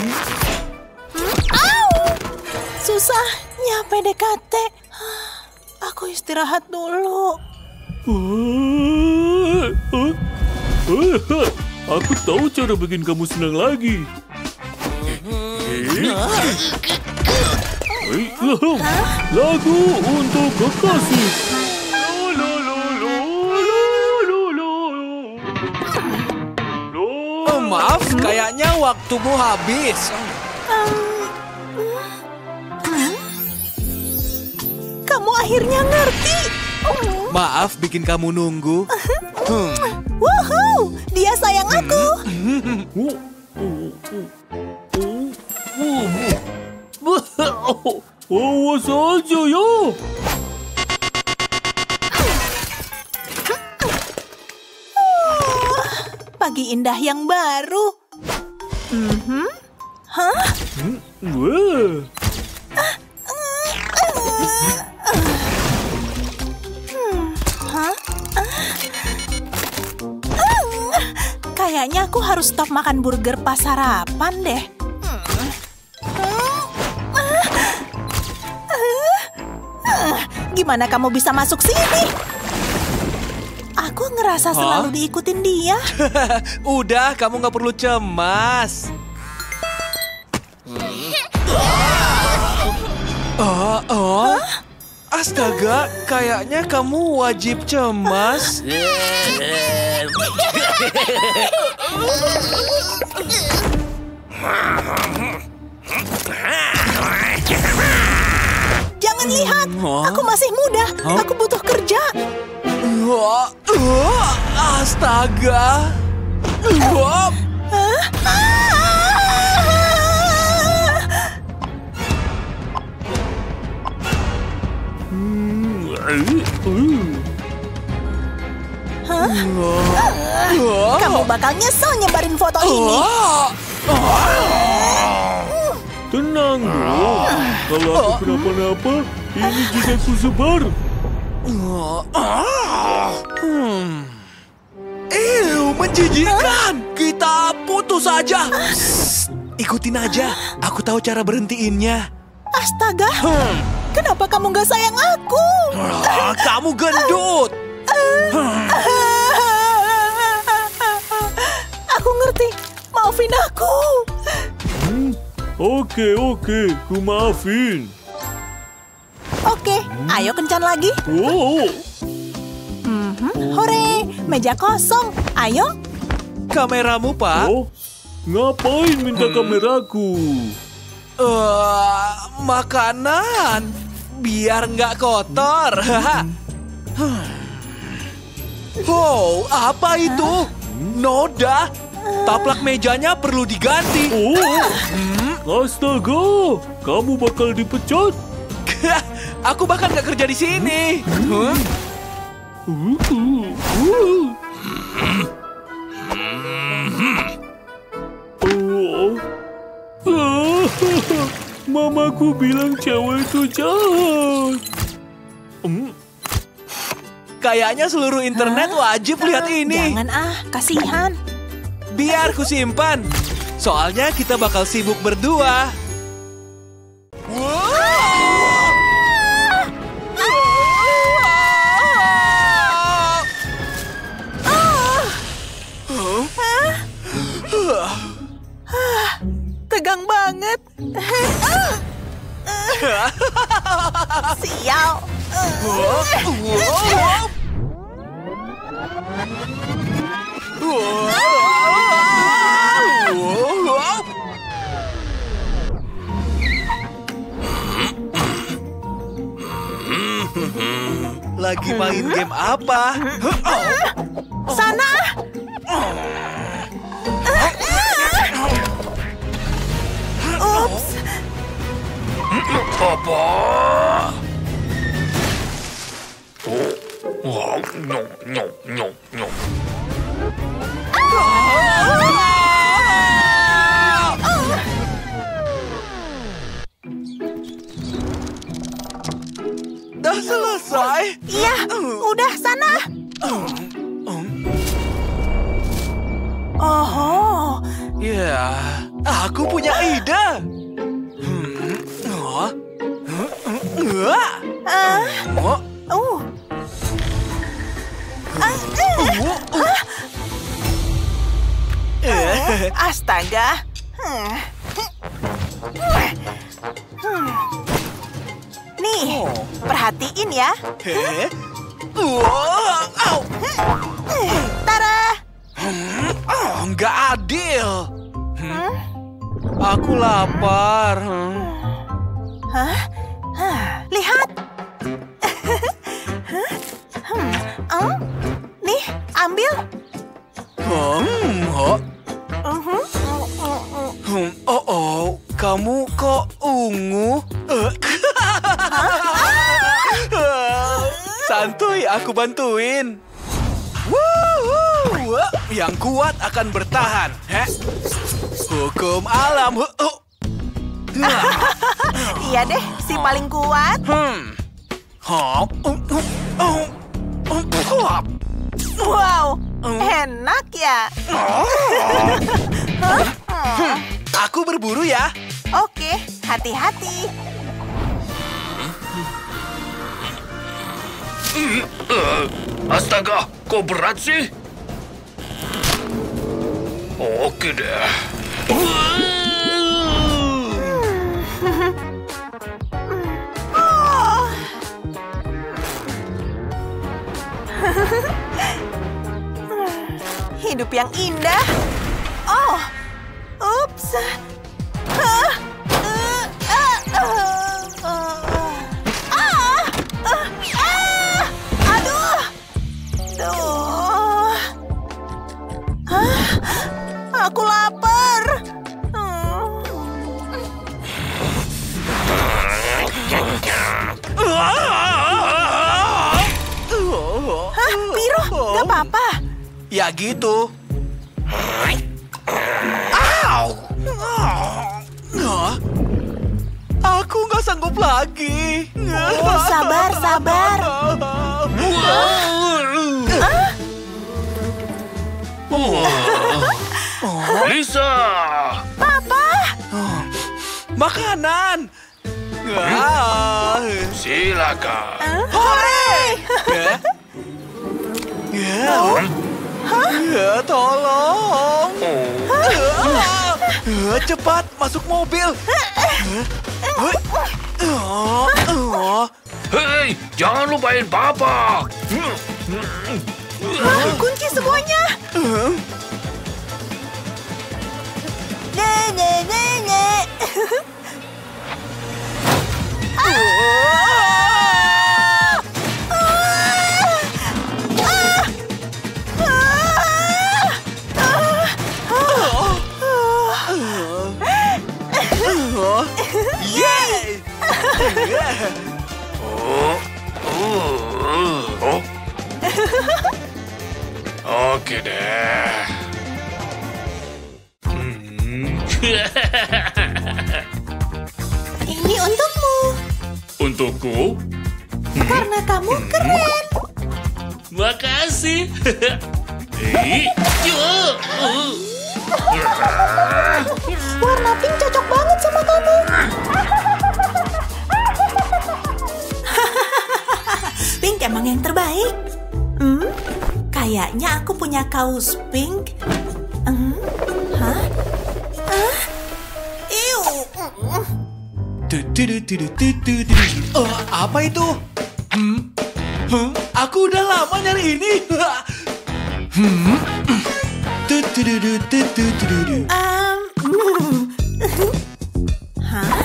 Au! Susahnya P D K T. Aku istirahat dulu. Aku tahu cara bikin kamu senang lagi. Lagu untuk kekasih. waktumu habis. Kamu akhirnya ngerti. Maaf bikin kamu nunggu. Hmm. Woohoo, dia sayang aku. Awas aja ya. Pagi indah yang baru. Mhm. Hah? Wah. Hah? Kayaknya aku harus stop makan burger pas sarapan deh. Gimana kamu bisa masuk sini? Aku ngerasa selalu diikutin dia. Udah, kamu nggak perlu cemas. Oh, oh. Astaga, kayaknya kamu wajib cemas. Jangan lihat, aku masih muda. Aku butuh kerja. Oh, oh, astaga. Oh. Hah? Kamu bakal nyesel nyebarin foto ini. Tenang dong. Kalau aku kenapa-napa, ini juga aku sebar. Hmm. Ew, menjijikan. Kita putus saja. Ikutin aja. Aku tahu cara berhentiinnya. Astaga. Kenapa kamu gak sayang aku? Ah, kamu gendut. Aku ngerti. Maafin aku. Hmm, Oke, oke. Ku maafin. Oke, ayo kencan lagi. Oh. Mhm, hore, meja kosong. Ayo. Kameramu, Pak. Oh, ngapain minta kameraku? Uh, makanan. Biar nggak kotor. Oh, apa itu? Noda. Taplak mejanya perlu diganti. Oh, astaga, kamu bakal dipecat. Aku bahkan nggak kerja di sini. Huh? Uh, uh, uh. Oh, ah, mamaku bilang cewek itu jahat. Hmm. Kayaknya seluruh internet wajib lihat ini. Jangan ah, kasihan. Biar ku simpan. Soalnya kita bakal sibuk berdua. Tegang banget. Sial. Lagi main game apa? Sana. Ups. Papa. Oh, no, no, no, no. Udah selesai? Iya, udah sana. Oh, ya, aku punya ide. Hmm. Oh. ah, Oh. uh, Ah, eh. Astaga. Hmm. Hmm. Nih, perhatiin ya. Eh? Wow, au. Tara. Oh, nggak adil. Hmm? Aku lapar. Hmm. Hah? Hah, lihat. hmm. Oh, nih, ambil. Hmm, oh. Uh-huh. Hmm, oh, oh, kamu kok ungu? Santuy, aku bantuin. Wuhu, yang kuat akan bertahan. Heh. Hukum alam. Iya deh, si paling kuat. Hmm. Hop. Wow, enak ya. Hmm. Aku berburu ya. Oke, hati-hati. Uh, astaga, kok berat sih? Oke deh. Hidup yang indah. Oh, ups. Hah? Uh, uh, uh, uh. Ah, uh, ah, aduh, duh. Hah? Aku lapar. Hmm. Hah, Piro, gak apa-apa. Ya gitu. Au! Aku nggak sanggup lagi. Oh, sabar, sabar. Lisa! Papa! Makanan. Ah. Silakan. Hore! Ya. Ya, tolong. Ah, cepat masuk mobil. Hei, jangan lupain Papa. Hah, kunci semuanya. Nenek, nenek. Yeay! Oh, oh, oh. Oke deh. Hmm. Ini untukmu. Untukku? Karena kamu keren. Makasih. Hei, yo, uh. Warna pink cocok banget sama kamu. Pink emang yang terbaik. Hmm, kayaknya aku punya kaos pink. Hmm, hah? Hah? Iu. Oh, apa itu? Hmm? Hmm? Aku udah lama nyari ini. Hmm? Um, Hah?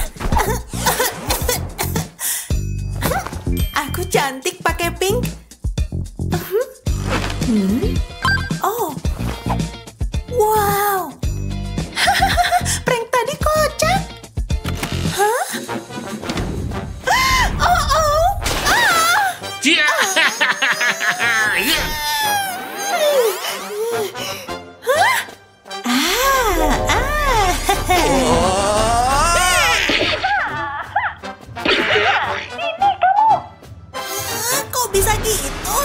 Aku cantik pakai pink. Hmm? Oh. Wow. Prank tadi kocak. Hah? Oh, oh. Ah. Cia. Hah? Ah, ah. Kok bisa gitu?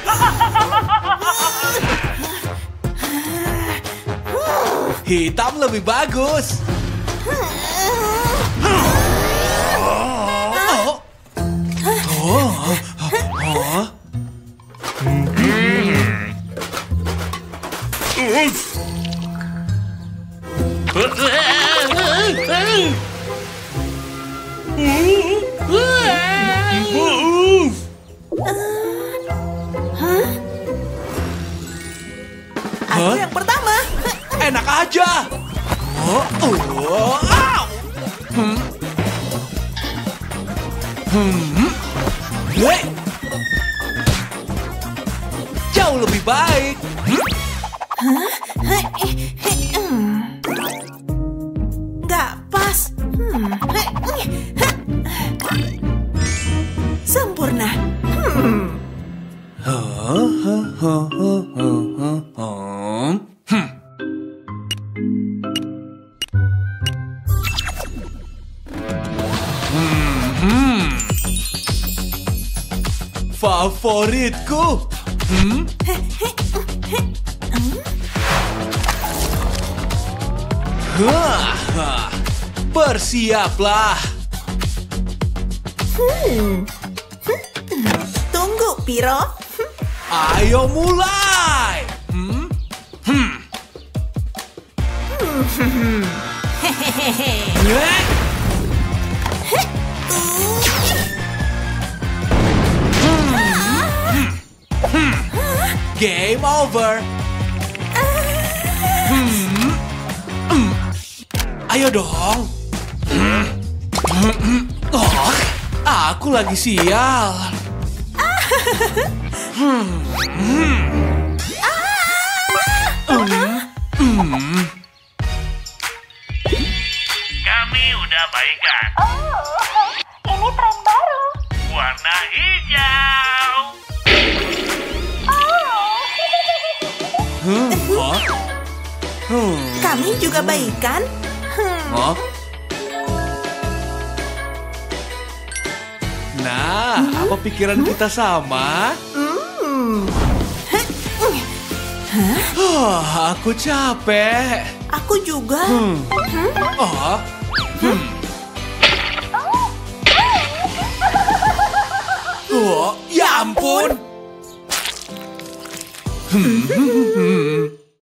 Hitam lebih bagus. Oh. Oh. Oh. Aku yang pertama. Enak aja. Oh, oh. Oh, au! Hmm. Hmm. Hei. Jauh lebih baik. Hmm. Gak pas. Hmm. Sempurna. Hmm. Favoritku. Hmm? Hah, bersiaplah. Hmm. Tunggu, Piro. Ayo mulai. Hmm? Hmm. Hmm. Eh? Game over. Hmm. Hmm. Ayo dong. Hmm. Hmm. Oh, aku lagi sial. Hmm. Hmm. Hmm. Kami udah baikan. Oh, ini tren baru. Warna hijau. Hmm. Oh. Hmm. Kami juga baikan. Hmm. Oh. Nah, hmm? apa pikiran hmm? kita sama? Hmm. Oh, aku capek. Aku juga. Hmm. Hmm? Oh. Hmm. Oh, ya ampun. Hmm.